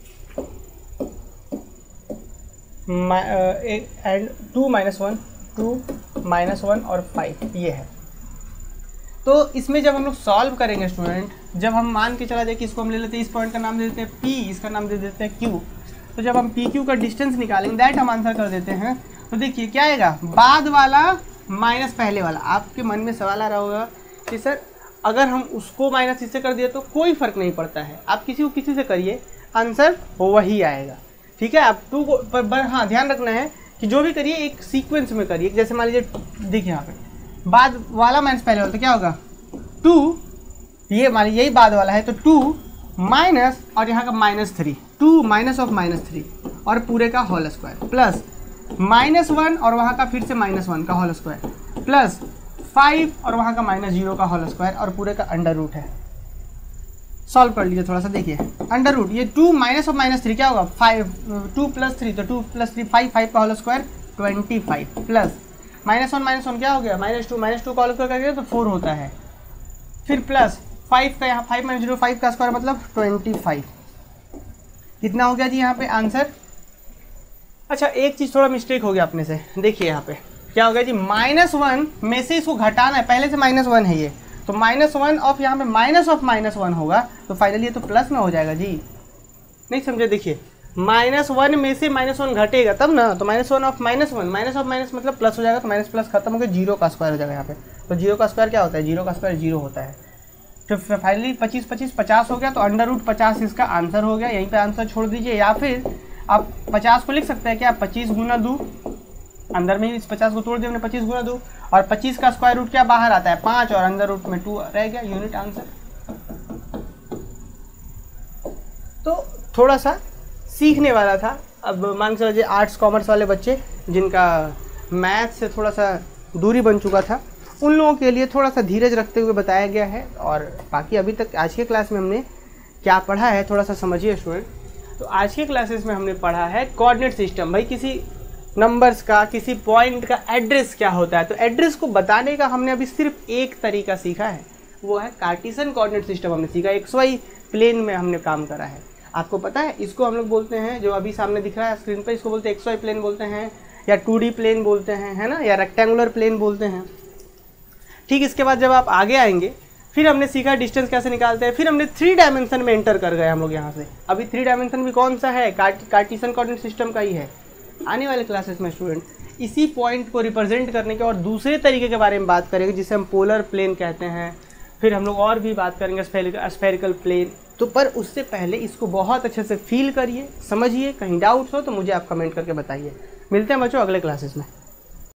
and two minus one, two minus one और five, ये है। तो इसमें जब हम लोग सॉल्व करेंगे स्टूडेंट, जब हम मान के चला जाए कि इसको हम ले लेते हैं, इस पॉइंट का नाम दे देते हैं P, इसका नाम दे देते हैं Q, तो जब हम पी क्यू का डिस्टेंस निकालेंगे दैट हम आंसर कर देते हैं। तो देखिए क्या आएगा, बाद वाला माइनस पहले वाला। आपके मन में सवाल आ रहा होगा कि सर अगर हम उसको माइनस इससे कर दिए तो कोई फ़र्क नहीं पड़ता है, आप किसी को किसी से करिए आंसर वही आएगा, ठीक है। आप टू को पर, पर हाँ ध्यान रखना है कि जो भी करिए एक सीक्वेंस में करिए। जैसे मान लीजिए देखिए यहाँ पे बाद वाला माइनस पहले वाला, तो क्या होगा टू, ये मान लीजिए यही बाद वाला है, तो टू माइनस और यहाँ का minus three, two minus of minus three और पूरे का whole square plus minus one और वहाँ का फिर से माइनस वन का होल स्क्वायर प्लस फाइव और वहाँ का माइनस जीरो का होल स्क्वायर और पूरे का अंडर रूट है। सॉल्व कर लीजिए थोड़ा सा, देखिए अंडर रूट, ये two minus of minus three क्या होगा, फाइव, टू प्लस थ्री, तो two plus three five, five का whole square twenty five plus minus one minus one क्या हो गया, माइनस टू, माइनस टू का होल स्क्वायर करके तो फोर होता है, फिर प्लस फाइव का यहाँ फाइव माइनस जीरो फाइव का स्क्वायर मतलब ट्वेंटी फाइव। कितना हो गया जी यहाँ पे आंसर? अच्छा एक चीज़ थोड़ा मिस्टेक हो गया अपने से, देखिए यहाँ पे क्या हो गया जी, माइनस वन में से इसको घटाना है, पहले से माइनस वन है ये, तो माइनस वन ऑफ यहाँ पे माइनस ऑफ माइनस वन होगा, तो फाइनली ये तो प्लस में हो जाएगा जी। नहीं समझे? देखिए माइनस वन में से माइनस वन घटेगा तब ना, तो minus one of minus one, minus of minus मतलब प्लस हो जाएगा, तो माइनस प्लस खत्म हो गया, जीरो का स्क्वायर हो जाएगा यहाँ पे। तो जीरो का स्क्वायर क्या होता है? जीरो का स्क्वायर जीरो होता है। तो फाइनली पच्चीस पच्चीस पचास हो गया, तो अंडर रूट पचास इसका आंसर हो गया। यहीं पे आंसर छोड़ दीजिए, या फिर आप पचास को लिख सकते हैं क्या, पच्चीस गुना दो, अंदर में ही इस पचास को तोड़ दिया हमने, पच्चीस गुना दो, और पच्चीस का स्क्वायर रूट क्या बाहर आता है? पाँच, और अंदर रूट में टू रह गया, यूनिट आंसर। तो थोड़ा सा सीखने वाला था। अब मान के चलिए आर्ट्स कॉमर्स वाले बच्चे जिनका मैथ से थोड़ा सा दूरी बन चुका था, उन लोगों के लिए थोड़ा सा धीरज रखते हुए बताया गया है। और बाकी अभी तक आज के क्लास में हमने क्या पढ़ा है थोड़ा सा समझिए स्टूडेंट। तो आज के क्लासेस में हमने पढ़ा है कोऑर्डिनेट सिस्टम। भाई किसी नंबर्स का, किसी पॉइंट का एड्रेस क्या होता है, तो एड्रेस को बताने का हमने अभी सिर्फ एक तरीका सीखा है, वो है कार्टेशियन कोऑर्डिनेट सिस्टम हमने सीखा। एक्स वाई प्लेन में हमने काम करा है। आपको पता है इसको हम लोग बोलते हैं, जो अभी सामने दिख रहा है स्क्रीन पर, इसको बोलते हैं एक्स वाई प्लेन बोलते हैं, या टू डी प्लेन बोलते हैं, है ना, या रेक्टेंगुलर प्लेन बोलते हैं। ठीक, इसके बाद जब आप आगे आएंगे फिर हमने सीखा डिस्टेंस कैसे निकालते हैं, फिर हमने थ्री डायमेंशन में एंटर कर गए हम लोग यहाँ से। अभी थ्री डायमेंशन भी कौन सा है? कार्टेशियन कोऑर्डिनेट सिस्टम का ही है। आने वाले क्लासेस में स्टूडेंट इसी पॉइंट को रिप्रेजेंट करने के और दूसरे तरीके के बारे में बात करेंगे, जिसे हम पोलर प्लेन कहते हैं। फिर हम लोग और भी बात करेंगे स्फेरिकल प्लेन। तो पर उससे पहले इसको बहुत अच्छे से फील करिए, समझिए। कहीं डाउट्स हो तो मुझे आप कमेंट करके बताइए। मिलते हैं बच्चों अगले क्लासेस में।